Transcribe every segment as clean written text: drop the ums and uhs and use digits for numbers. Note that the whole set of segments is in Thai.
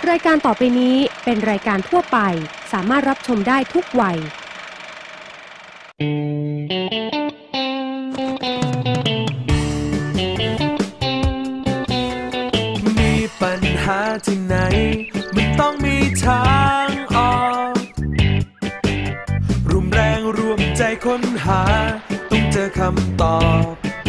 รายการต่อไปนี้เป็นรายการทั่วไปสามารถรับชมได้ทุกวัยมีปัญหาที่ไหนมันต้องมีทางออกร่วมแรงร่วมใจค้นหาต้องเจอคำตอบ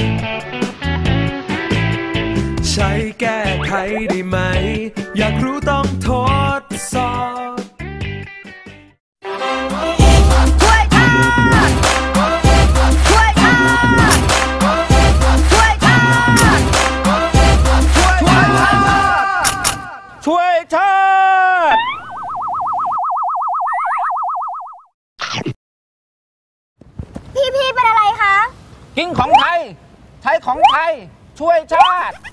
ใช้แก้ไขได้ไหมอยากรู้ต้องทดสอบช่วยชาติช่วยชาติช่วยชาติช่วยชาติพี่เป็นอะไรคะกินของไทยใช้ของไทยช่วยชาติ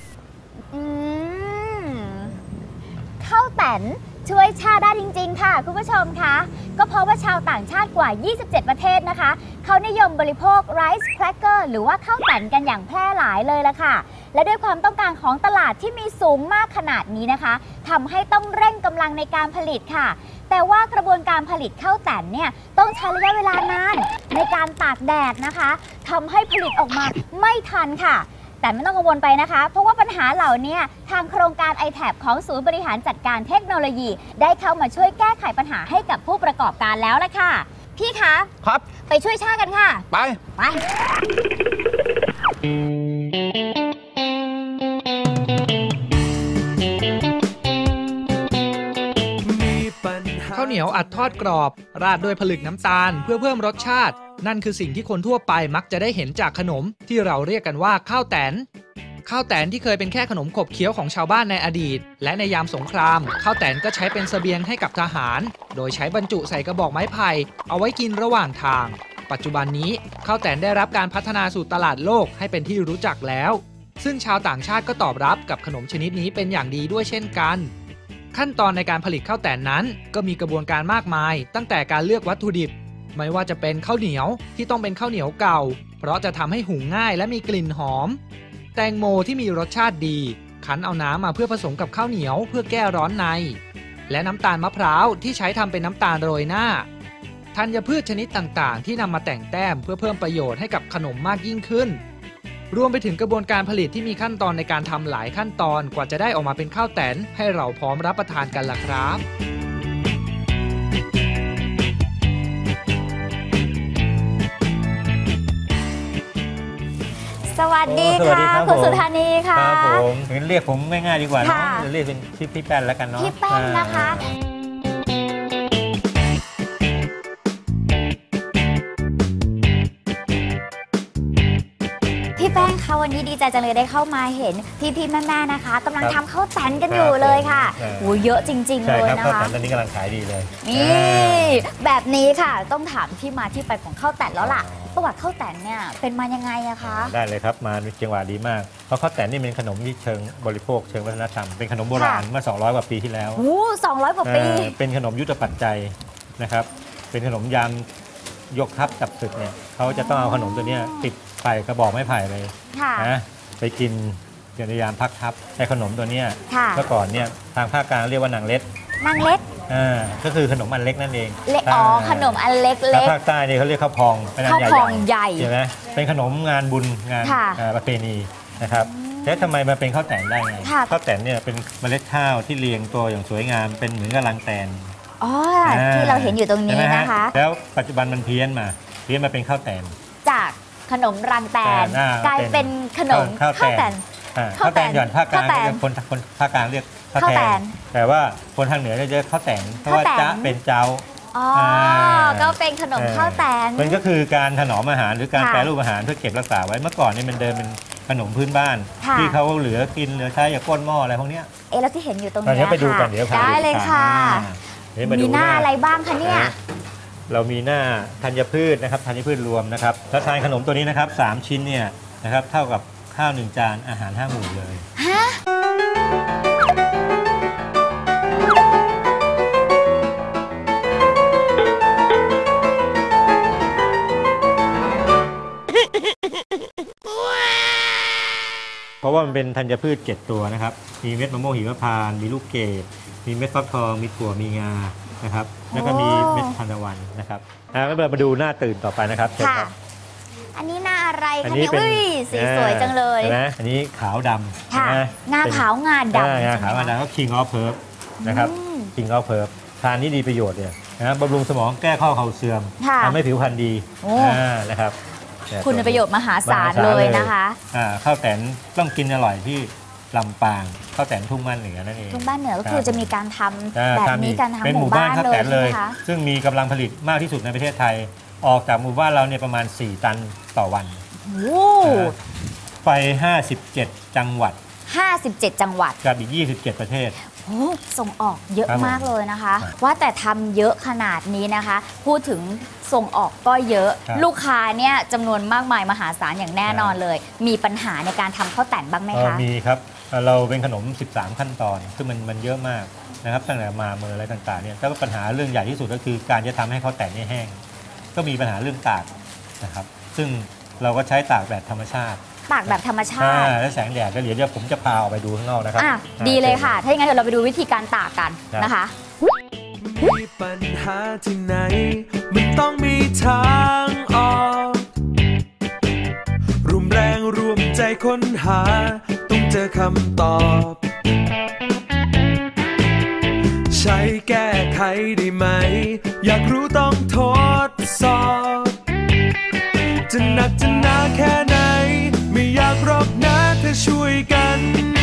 ข้าวแตนช่วยชาติได้จริงๆค่ะคุณผู้ชมคะก็เพราะว่าชาวต่างชาติกว่า27ประเทศนะคะเขานิยมบริโภคไรซ์แครกเกอร์หรือว่าข้าวแตนกันอย่างแพร่หลายเลยละค่ะและด้วยความต้องการของตลาดที่มีสูงมากขนาดนี้นะคะทำให้ต้องเร่งกำลังในการผลิตค่ะแต่ว่ากระบวนการผลิตข้าวแตนเนี่ยต้องใช้ระยะเวลานานในการตากแดดนะคะทำให้ผลิตออกมาไม่ทันค่ะแต่ไม่ต้องกังวลไปนะคะเพราะว่าปัญหาเหล่านี้ทางโครงการ iTab ของศูนย์บริหารจัดการเทคโนโลยีได้เข้ามาช่วยแก้ไขปัญหาให้กับผู้ประกอบการแล้วละค่ะพี่คะครับไปช่วยชาติกันค่ะไปข้าวเหนียวอัดทอดกรอบราดด้วยผลึกน้ำตาลเพื่อเพิ่มรสชาตินั่นคือสิ่งที่คนทั่วไปมักจะได้เห็นจากขนมที่เราเรียกกันว่าข้าวแตนข้าวแตนที่เคยเป็นแค่ขนมขบเคี้ยวของชาวบ้านในอดีตและในยามสงครามข้าวแตนก็ใช้เป็นเสบียงให้กับทหารโดยใช้บรรจุใส่กระบอกไม้ไผ่เอาไว้กินระหว่างทางปัจจุบันนี้ข้าวแตนได้รับการพัฒนาสู่ตลาดโลกให้เป็นที่รู้จักแล้วซึ่งชาวต่างชาติก็ตอบรับกับขนมชนิดนี้เป็นอย่างดีด้วยเช่นกันขั้นตอนในการผลิตข้าวแตนนั้นก็มีกระบวนการมากมายตั้งแต่การเลือกวัตถุดิบไม่ว่าจะเป็นข้าวเหนียวที่ต้องเป็นข้าวเหนียวเก่าเพราะจะทำให้หุงง่ายและมีกลิ่นหอมแตงโมที่มีรสชาติดีคั้นเอาน้ำมาเพื่อผสมกับข้าวเหนียวเพื่อแก้ร้อนในและน้ำตาลมะพร้าวที่ใช้ทำเป็นน้ำตาลโรยหน้าธัญพืชชนิดต่างๆที่นำมาแต่งแต้มเพื่อเพิ่มประโยชน์ให้กับขนมมากยิ่งขึ้นรวมไปถึงกระบวนการผลิตที่มีขั้นตอนในการทำหลายขั้นตอนกว่าจะได้ออกมาเป็นข้าวแตนให้เราพร้อมรับประทานกันล่ะครับสวัสดีค่ะคุณสุธานีค่ะครับผมเรียกผมง่ายๆดีกว่าเนาะเรียกเป็นพี่แป้นแล้วกันเนาะพี่แป้นนะคะพี่แป้งคะวันนี้ดีใจจังเลยได้เข้ามาเห็นพี่ๆแม่ๆนะคะกำลังทำข้าวแตนกันอยู่เลยค่ะโอ้เยอะจริงๆเลยนะคะข้าวแตนตอนนี้กำลังขายดีเลยนี่แบบนี้ค่ะต้องถามที่มาที่ไปของข้าวแตนแล้วล่ะประวัติข้าวแตนเนี่ยเป็นมายังไงอะคะได้เลยครับมาจังหวะดีมากเพราะข้าวแตนนี่เป็นขนมที่เชิงบริโภคเชิงวัฒนธรรมเป็นขนมโบราณเมื่อ200กว่าปีที่แล้วโอ้200กว่าปีเป็นขนมยุทธปัจจัยนะครับเป็นขนมยามยกทัพจับศึกเนี่ยเขาจะต้องเอาขนมตัวนี้ติดไผ่กระบอกไม้ไผ่เลยนะไปกินในยามพักทัพไอ้ขนมตัวนี้เมื่อก่อนเนี่ยทางภาคกลางเรียกว่านางเล็ดก็คือขนมอันเล็กนั่นเองขนมอันเล็กๆแล้วภาคใต้เนี่ยเขาเรียกข้าวพองเป็นอันใหญ่ใช่ไหมเป็นขนมงานบุญงานประเพณีนะครับแล้วทำไมมาเป็นข้าวแตนได้ไงข้าวแตนเนี่ยเป็นเมล็ดข้าวที่เรียงตัวอย่างสวยงามเป็นเหมือนกับรังแตนที่เราเห็นอยู่ตรงนี้นะคะแล้วปัจจุบันมันเพี้ยนมาเป็นข้าวแตนจากขนมรังแตนกลายเป็นขนมข้าวแตนข้าวแตนหย่อนภาคกลางคนภาคกลางเรียกข้าวแตนแต่ว่าคนทางเหนือจะเรียกข้าวแตนเพราะว่าจ๊ะเป็นเจ้าก็เป็นขนมข้าวแตนมันก็คือการถนอมอาหารหรือการแปรรูปอาหารเพื่อเก็บรักษาไว้เมื่อก่อนนี่มันเดิมเป็นขนมพื้นบ้านที่เขาเหลือกินเหลือใช้อย่างก้นหม้ออะไรพวกนี้แล้วที่เห็นอยู่ตรงนี้ไปดูกันเดี๋ยวได้เลยค่ะมีหน้าอะไรบ้างคะเนี่ยเรามีหน้าธัญพืชนะครับธัญพืชรวมนะครับถ้าทานขนมตัวนี้นะครับ3ชิ้นเนี่ยนะครับเท่ากับข้าว1จานอาหาร5 หมู่เลยเพราะว่ามันเป็นธัญพืช7ตัวนะครับมีเม็ดมะม่วงหิมพานต์มีลูกเกดมีเม็ดฟักทองมีถั่วมีงานะครับแล้วก็มีเม็ดทานตะวันนะครับแล้วเรามาดูหน้าตื่นต่อไปนะครับเชิญค่ะครับอันนี้หน้าอะไรอัคะนี้เนี่ยเป็นอุ้ยสีสวยจังเลยห็นไหมอันนี้ขาวดำค่ะเห็นไหมงาขาวงาดำงาใช่ไหมขาวงาคะดำก็ King of Herb นะครับ King of Herb ทานนี่ดีประโยชน์เนี่ยนะบำรุงสมองแก้ข้อเข่าเสื่อมค่ะทำให้ผิวพรรณดีโอ้นะครับเนี่ยคุณประโยชน์มหาศาลเลยนะคะข้าวแตนต้องกินอร่อยที่ลำปางข้าวแตนทุ่งมั่นเหนือนั่นเองทุ่งบ้านเหนือก็คือจะมีการทำอ่าแบบนี้การเป็นทำหหมู่มู่บ้าบ้าน นข้าวเลแตยนใช่เลไหมยคะซึ่งมีกำลังผลิตมากที่สุดในประเทศไทย ออกจากหมู่บ้านเราเนี่ยประมาณ 4 ตันต่อวันโอ้ไป 57 จังหวัด 57 จังหวัดกับอีก 27 ประเทศโอ้ส่งออกเยอะครับผมมากเลยนะคะครับว่าแต่ทำเยอะขนาดนี้นะคะ พูดถึงส่งออกก็เยอะครับลูกค้าเนี่ยจำนวนมากมายมหาศาลอย่างแน่นอนเลย มีปัญหาในการทำข้าวแต่นบ้างไหมคะมีครับเราเป็นขนม 13 ขั้นตอนซึ่งมันเยอะมากนะครับตั้งแต่มาเมออะไรต่างๆเนี่ยแต่ว่าปัญหาเรื่องใหญ่ที่สุดก็คือการจะทำให้ข้าวแต่นเนี่ยแห้ง ก็มีปัญหาเรื่องตากนะครับซึ่งเราก็ใช้ตากแบบธรรมชาติตากแบบธรรมชาติและแสงแดดก็เดี๋ยวผมจะพาออกไปดูข้างนอกนะครับอ่ะดีเลยค่ะ ถ้าอย่างนั้นเดี๋ยวเราไปดูวิธีการตากกันครับนะคะมีปัญหาที่ไหน มันต้องมีทางออกร่วมแรงร่วมใจค้นหา ต้องเจอคำตอบ ใช้แก้ไขได้ไหม อยากรู้ต้องทดสอบ จะหนักจะหนาแค่ไหน ไม่อยากรบนะถ้าช่วยกัน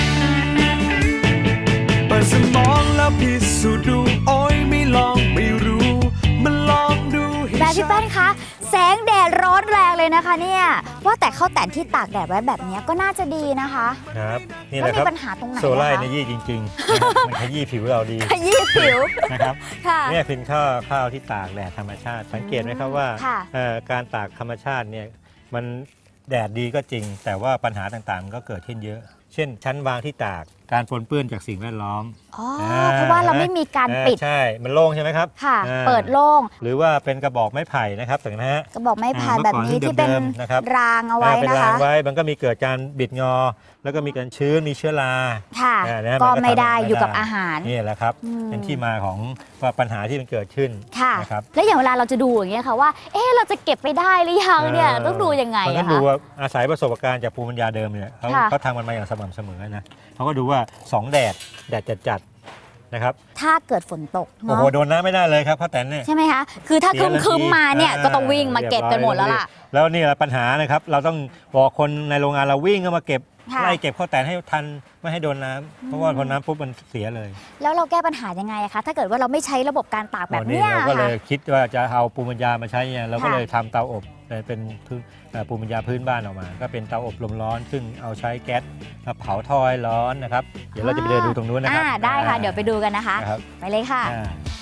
เปิดสมองแล้วพิสูจน์ดูโอ้ยไม่ลองไม่รู้มันลองดูให้แบบพี่แป้นคะแสงแดดร้อนแรงเลยนะคะเนี่ยว่าแต่ข้าวแต่นที่ตากแดดไว้แบบนี้ก็น่าจะดีนะคะครับนี่แหแล้วละมีครับปัญหาตรงไหนโซล่านะคะเนยี่จริงๆนะครับมันขยี้ผิวเราดีขยี้ผิวนะครับค่ะเนี่ยเป็นข้าวที่ตากแดดธรรมชาติ สังเกตไหมครับว่าค่ะการตากธรรมชาติเนี่ยมันแดดดีก็จริง แต่ว่าปัญหาต่างๆมันก็เกิดขึ้นเยอะ เช่น ชั้นวางที่ตากการปนเปื้อนจากสิ่งแวดล้อมอ๋อเพราะว่าเราไม่มีการปิดใช่มันโล่งใช่ไหมครับค่ะอ่าเปิดโล่งหรือว่าเป็นกระบอกไม้ไผ่นะครับสังนะฮะกระบอกไม้ไผ่เมื่อแบบก่อนนี้ที่ที่เป็นเดิมๆนะครับรางเอาไว้เป็นนะรางคะไว้มันก็มีเกิดการบิดงอ แล้วก็มีการชื้นมีเชื้อราค่ะนะก็นไม่ได้ทำอยู่กับอาหารนี่แหละครับอืมเป็นที่มาของว่าปัญหาที่มันเกิดขึ้นค่ะนะครับแล้วอย่างเวลาเราจะดูอย่างเงี้ยค่ะว่าเอ๊ะเราจะเก็บไปได้หรือยังเนี่ยต้องดูยังไงมันก็อะดูคะว่าอาศัยประสบการณ์จากภูมิปัญญาเดิมเนี่ยเขาค่ะเขาทำมันมาอย่างสม่ำเสมอนะเขาก็ดูว่า2แดดจัดๆนะครับถ้าเกิดฝนตกโอ้เนาะโหโดนน้ำไม่ได้เลยครับข้าวแตนเนี่ยใช่ไหมคะคือถ้าเสียคึมๆมาเนี่ยทัทีก็ต้องวิ่งมาเก็บกันหมดแล้วล่ะแล้วนี่แหละปัญหานะครับเราต้องบอกคนในโรงงานเราวิ่งเข้ามาเก็บค่ะไล่เก็บข้าวแตนให้ทันไม่ให้โดนน้ำเพราะว่าพอน้ำปุ๊บมันเสียเลยแล้วเราแก้ปัญหายังไงอะคะถ้าเกิดว่าเราไม่ใช้ระบบการตากแบบวันนี้เนี้ยเราก็เลค่ะยคิดว่าจะเอาภูมิปัญญามาใช้เนี่ยเราก็ค่ะเลยทำเตาอบเป็นภูมิปัญญาพื้นบ้านออกมา ก็เป็นเตาอบลมร้อน ซึ่งเอาใช้แก๊สมาเผาทอยร้อนนะครับเดี๋ยวเราจะไปเดินดูตรงนู้นนะครับได้ค่ะเดี๋ยวไปดูกันนะคะนะครับไปเลยค่ะอ่า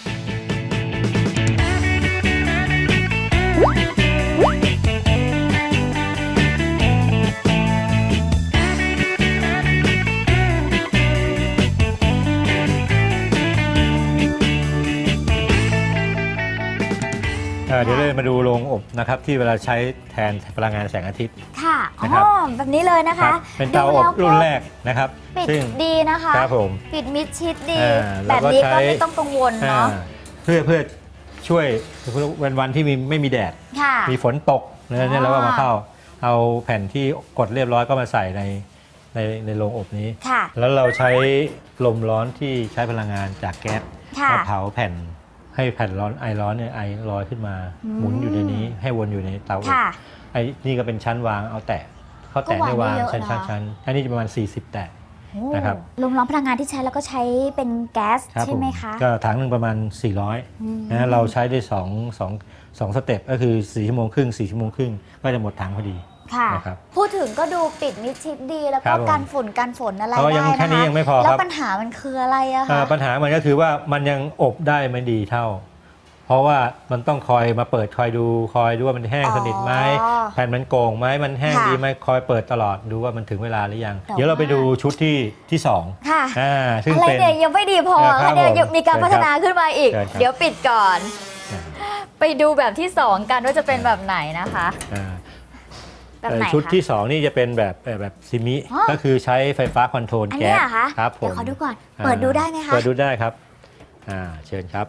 เดี๋ยวเรามาดูโรงอบนะครับที่เวลาใช้แทนพลังงานแสงอาทิตย์ค่ะอ๋นะครับอแบบนี้เลยนะครัคะบเป็นเตาอบรุ่นแรกนะครับปิดซึ่งดีนะคะครับผมปิดมิดชิดดีแล้แบวบก็นี้ก็ใช้ไม่ต้องกังวลเนาะเพื่อช่วยวันที่ไม่มีแดดค่ะมีฝนตกเนี่ยเราก็มาเข้าเอาแผ่นที่กดเรียบร้อยก็มาใส่ในโรงอบนี้ค่ะแล้วเราใช้ลมร้อนที่ใช้พลังงานจากแก๊สค่ะมาเผาแผ่นให้แผ่นร้อนไอร้อนเนี่ยไอลอยขึ้นมา หมุนอยู่ในนี้ให้วนอยู่ในเตาอบค่ะไอ้นี่ก็เป็นชั้นวางเอาแตะเขาแตะได้วางก็วางได้เยอะชั้นนะอันนี้จะประมาณ40 แตะ นะครับลมร้อนพลังงานที่ใช้แล้วก็ใช้เป็นแก๊สครับใช่ไหมคะก็ถังหนึ่งประมาณ 400นะเราใช้ได้2 สเต็ปก็คือ4 ชั่วโมงครึ่ง4 ชั่วโมงครึ่งก็จะหมดถังพอดีค่ะนะครับพูดถึงก็ดูปิดมิดชิดดีแล้วครัก็บผมกันฝุ่นอะไรเพราะได้ยังนะคะแค่นี้ยังไม่พอครับแล้วปัญหามันคืออะไรอะคะปัญหามันก็คือว่ามันยังอบได้ไม่ดีเท่า เพราะว่ามันต้องคอยมาเปิดคอยดูว่ามันแห้งสนิทไหมแผ่นมันโก่งไหมมันแห้งดีไหมคอยเปิดตลอดดูว่ามันถึงเวลาหรือยัง เดี๋ยวเราไปดูชุดที่สองค่ะซึ่งอะไรเป็นเนี่ยยังไม่ดีพอครับค่ะเดี๋ยวผมยังมีการพัฒนาขึ้นมาอีกเชิญครับเดี๋ยวปิดก่อน ไปดูแบบที่ 2 กันว่าจะเป็นแบบไหนนะคะอ่าแบแบบไหนคะชุดที่ 2 นี่จะเป็นแบบซิมิอ๋อก็คือใช้ไฟฟ้าคอนโทรลอันแก๊นี้สเหรอคะครับผมเดี๋ยวขอดูก่อน เปิดดูได้ไหมคะเปิดดูได้ครับเชิญครับ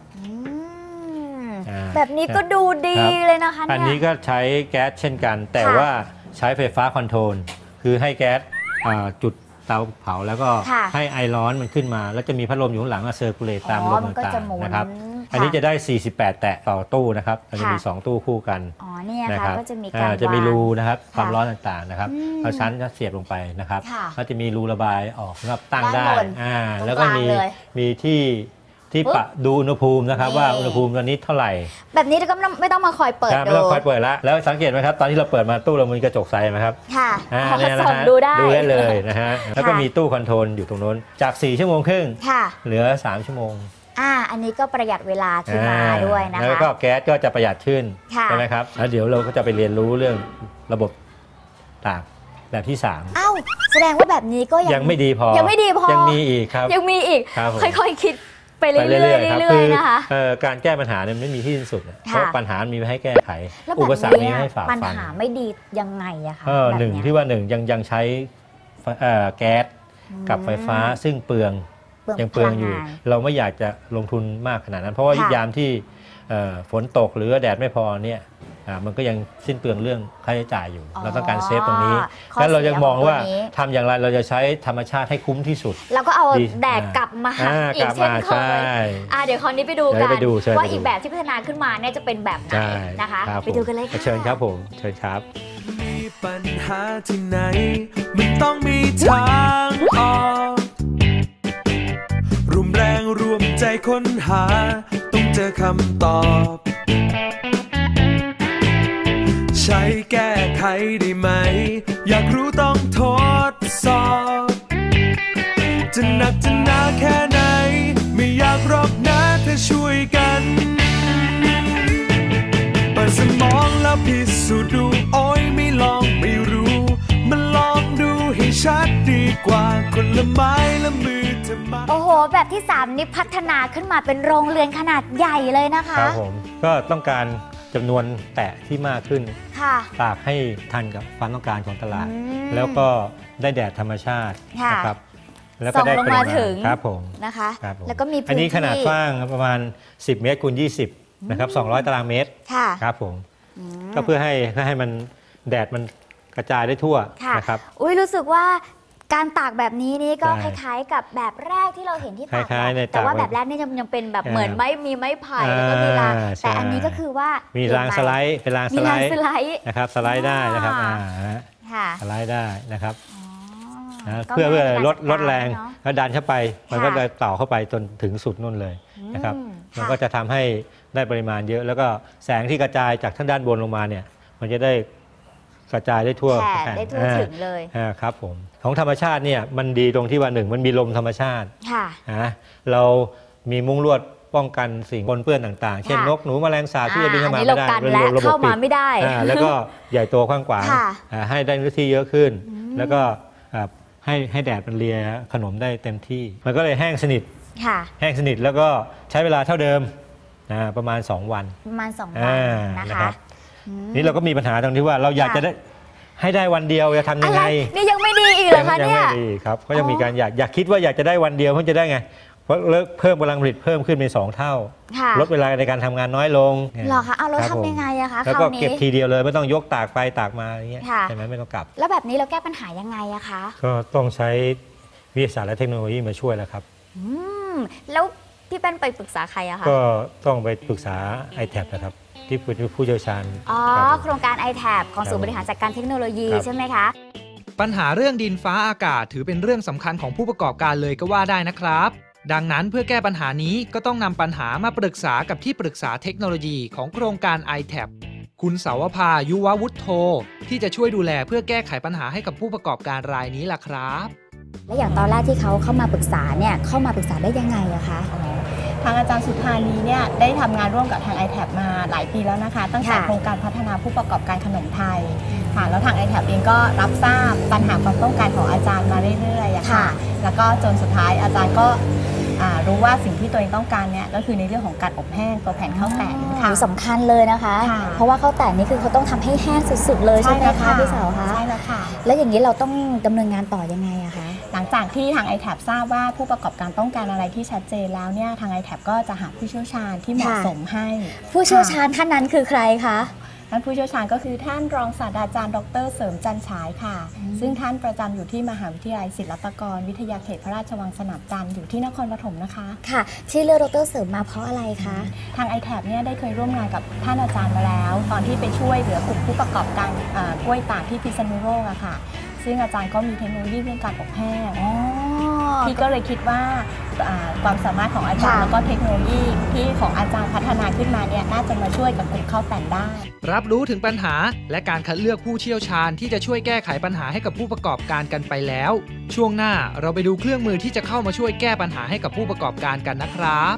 แบบนี้ก็ดูดีครับเลยนะคะเนี่ยอันนี้ก็ใช้แก๊สเช่นกัน แต่ค่ะว่าใช้ไฟฟ้าคอนโทรลคือให้แก๊สจุดเตาเผาแล้วก็ค่ะให้ไอร้อนมันขึ้นมา แล้วจะมีพัดลมอยู่ข้างหลังเซอร์คูลเลตตามลมมันก็ต่าจะงหมุนๆนะครับค่ะอันนี้จะได้ 48 แตะต่อตู้นะครับมันจะมีค่ะ 2 ตู้คู่กันอ๋อเนี่ยนะค่ะครับก็จะมีการจะมีวางรูนะครับความค่ะร้อนต่างๆนะครับอืมเอาชั้นก็เสียบลงไปนะครับค่ะก็จะมีรูระบายออกสำหรับตั้งด้านได้บน ตรงแล้วก็กลางเลยมีที่ปึ๊บปะดูอุณหภูมินะครับนี่ว่าอุณหภูมิตอนนี้เท่าไหร่แบบนี้ก็ไม่ต้องมาคอยเปิดครับดูไม่ต้องคอยเปิดแล้วแล้วสังเกตไหมครับตอนที่เราเปิดมาตู้เรามีกระจกใสไหมครับค่ะเนี่ยนะส่องฮะดูได้ดูได้เลยนะฮะแล้วก็มีตู้คอนโทรลอยู่ตรงนู้นจาก4 ชั่วโมงครึ่งค่ะเหลือ3 ชั่วโมงอันนี้ก็ประหยัดเวลาขึ้นมาด้วยนะคะแล้วก็แก๊สก็จะประหยัดขึ้นค่ะใช่ไหมครับแล้วเดี๋ยวเราก็จะไปเรียนรู้เรื่องระบบตากแบบที่ 3 เอ้าแสดงว่าแบบนี้ก็ยังไม่ดีพอยังไม่ดีพอยังมีอีกครับยังมีอีกครับผมค่อยๆคิดไปเรื่ไปอยเรื่อยๆครับๆเรื่อยๆนะคะการแก้ปัญหาเนี่ยไม่มีที่สิ้นสุดเพค่ะราะปัญหามีไว้ให้แก้ไขแล้วอุแบปบสรรคมีนี้ให้ฝ่าปัญฟันหาไม่ดียังไงอะคะหนึ่งแบบเยที่ว่ายังใช้แก๊สกับไฟฟ้าซึ่งเปลือง ยังเปลืองอยู่พลังงานเราไม่อยากจะลงทุนมากขนาดนั้น เพราะว่าค่ะยามที่ฝนตกหรือแดดไม่พอเนี่ยมันก็ยังสิ้นเปลืองเรื่องค่าใช้จ่ายอยู่ เราต้องการเซฟตรงนี้ข้องั้นเราจะมองว่าเสียของตัวนี้ทำอย่างไรเราจะใช้ธรรมชาติให้คุ้มที่สุดแล้วก็เอาดีแดดกลับมาอีกกลับเช่นมาเคใช่ยเดี๋ยวคราวนี้ไปดูเดี๋กัยวน ไปดูเชิญว่าไปดูอีกแบบที่พัฒนาขึ้นมาเนี่ยจะเป็นแบบไหนใช่นะคะรับไปดูกันเลยผมค่ะเชิญครับผมเชิญครับมีปัญหาที่ไหน มันต้องมีทางออกร่วมแรงร่วมใจค้นหา ต้องเจอคำตอบ ใช้แก้ไขได้ไหม อยากรู้ต้องทดสอบ จะหนักจะหนาแค่ไหน ไม่อยากรอกนะถ้าช่วยกันเปิดสมองแล้วพิสูจน์ดูโอ้ยไม่ลองไม่รู้มันลองดูให้ชัดดีกว่าคนละไม้ละมือเธอมาโอ้โห แบบที่ 3 นี่พัฒนาขึ้นมาเป็นโรงเรือนขนาดใหญ่เลยนะคะครับผมก็ต้องการจำนวนแตะที่มากขึ้นค่ะตากให้ทันกับความต้องการของตลาดอืมแล้วก็ได้แดดธรรมชาติค่ะนะครับแล้วก็ได้ส่องลงปริมามาณถึงครับผมนะคะครับผมแล้วก็มีพื้นอันที่นี้ขนาดกว้างประมาณ 10 เมตรคูณ20นะครับ200 ตารางเมตรค่ะครับผมอืมก็เพื่อให้มันแดดมันกระจายได้ทั่วค่ะนะครับอุ้ยรู้สึกว่าการตากแบบนี้นี่ก็คใช่ล้ายๆ กับแบบแรกที่เราเห็นที่ตากคล้ายๆในแต่ว่าตากแบบแรกนี่ยังเป็นแบบอ่าเหมือนมีไม้ไผ่แล้วก็มีรางใช่แต่อันนี้ก็คือว่ามีมีรางสไลด์เป็นรางสมีไลรางด์สไลด์นะครับสไลด์ได้นะครับอ่า ค่ะสไลด์ได้นะครับอ๋อนะก็เพื่อง่ายในลกาดจัแรงเนอะแล้วดันเข้าไป มันก็ค่ะจะต่อเข้าไปจนถึงสุดนู่นเลยนะครับอืมมันค่ะก็จะทำให้ได้ปริมาณเยอะ แล้วก็แสงที่กระจายจากทางด้านบนลงมาเนี่ยมันจะได้กระจายได้ทั่วแผ่ได้ทั่วถึงเลยครับผมของธรรมชาติเนี่ยมันดีตรงที่ว่าหนึ่งมันมีลมธรรมชาติค่ะนะเรามีมุ้งลวดป้องกันสิ่งปนเปื้อนต่างๆ เช่นค่ะนกหนูแมลงสาบที่จะบินเข้ามาอันนี้ไม่ได้เรากันเป็นและระบบเข้ามาปิดไม่ได้แล้วก็ใหญ่โตกว้างขวางค่ะให้ได้เนื้อที่เยอะขึ้น แล้วก็ให้แดดมันเลียขนมได้เต็มที่ มันก็เลยแห้งสนิทค่ะแห้งสนิทแล้วก็ใช้เวลาเท่าเดิมประมาณ 2 วันประมาณ2 วัน นะนะคะครับ นี่เราก็มีปัญหาตรงที่ว่าเราอยากจะได้ให้ได้วันเดียวจะทำยังไงนี่ยังไม่ดีอีกเหรอคะยัเนี่ยไม่ดีครับก็ยังมีการอยากคิดว่าอยากจะได้วันเดียวเพื่อจะได้ไงเพราะเพิ่มกำลังผลิตเพิ่มขึ้นเป็น2 เท่าค่ะลดเวลาในการทำงานน้อยลงเหรอคะเอาเราครับผมทำยังไงอะคะแล้วคราก็วนี้เก็บทีเดียวเลยไม่ต้องยกตากไปตากมาอย่างเงี้ยค่ะใช่ไหมไม่ต้องกลับแล้วแบบนี้เราแก้ปัญหายังไงอะคะก็ต้องใช้วิทยาศาสตร์และเทคโนโลยีมาช่วยแล้วครับอืมแล้วพี่เป็นไปปรึกษาใครอะคะก็ต้องไปปรึกษา iTab นะครับที่เป็นผู้เชี่ยวชาญอ๋อครับผมโครงการ iTab ของศูนย์บริหารจัดการเทคโนโลยีครับใช่ไหมคะปัญหาเรื่องดินฟ้าอากาศถือเป็นเรื่องสำคัญของผู้ประกอบการเลยก็ว่าได้นะครับ ดังนั้นเพื่อแก้ปัญหานี้ก็ต้องนำปัญหามาปรึกษากับที่ปรึกษาเทคโนโลยีของโครงการ iTab คุณเสาวภา ยุววุฒโธที่จะช่วยดูแลเพื่อแก้ไขปัญหาให้กับผู้ประกอบการรายนี้ล่ะครับและอย่างตอนแรกที่เขาเข้ามาปรึกษาเนี่ยเข้ามาปรึกษาได้ยังไงอะคะทางอาจารย์สุธานีเนี่ยได้ทำงานร่วมกับทาง iTab มาหลายปีแล้วนะคะ ตั้งแต่ค่ะโครงการพัฒนาผู้ประกอบการขนมไทยค่ะแล้วทาง iTab เองก็รับทราบปัญหาความต้องการของอาจารย์มาเรื่อยๆอะค่ะ แล้วก็จนสุดท้ายอาจารย์ก็รู้ว่าสิ่งที่ตัวเองต้องการเนี่ยก็คือในเรื่องของการอบแห้งตัวแผ่นข้าวแตนค่ะสำคัญเลยนะคะ เพราะว่าข้าวแตนนี่คือเขาต้องทำให้แห้งสุดๆเลยใช่ไหมคะพี่สาวคะใช่แล้วค่ะแล้วอย่างนี้เราต้องดำเนินงานต่อยังไงอะคะหลังจากที่ทาง iTab ทราบว่าผู้ประกอบการต้องการอะไรที่ชัดเจนแล้วเนี่ยทาง iTab ก็จะหาผู้เชี่ยวชาญที่เหมาะสมให้ผู้เชี่ยวชาญท่านนั้นคือใครคะท่านผู้เชี่ยวชาญก็คือท่านรองศาสตราจารย์ดร.เสริมจันฉายค่ะซึ่งท่านประจำอยู่ที่มหาวิทยาลัยศิลปากรวิทยาเขตพระราชวังสนามจันทร์อยู่ที่นครปฐมนะคะค่ะที่เลือกดร.เสริมมาเพราะอะไรคะทาง iTab เนี่ยได้เคยร่วมงานกับท่านอาจารย์มาแล้วตอนที่ไปช่วยเหลือกลุ่มผู้ประกอบการกล้วยตากที่พิษณุโลกอะค่ะซึ่งอาจารย์ก็มีเทคโนโลยีเรื่องการอบแห้งพี่ก็เลยคิดว่าความสามารถของอาจารย์แล้วก็เทคโนโลยีที่ของอาจารย์พัฒนาขึ้นมาเนี่ยน่าจะมาช่วยกับกลุ่มข้าวแตนได้รับรู้ถึงปัญหาและการคัดเลือกผู้เชี่ยวชาญที่จะช่วยแก้ไขปัญหาให้กับผู้ประกอบการกันไปแล้วช่วงหน้าเราไปดูเครื่องมือที่จะเข้ามาช่วยแก้ปัญหาให้กับผู้ประกอบการกันนะครับ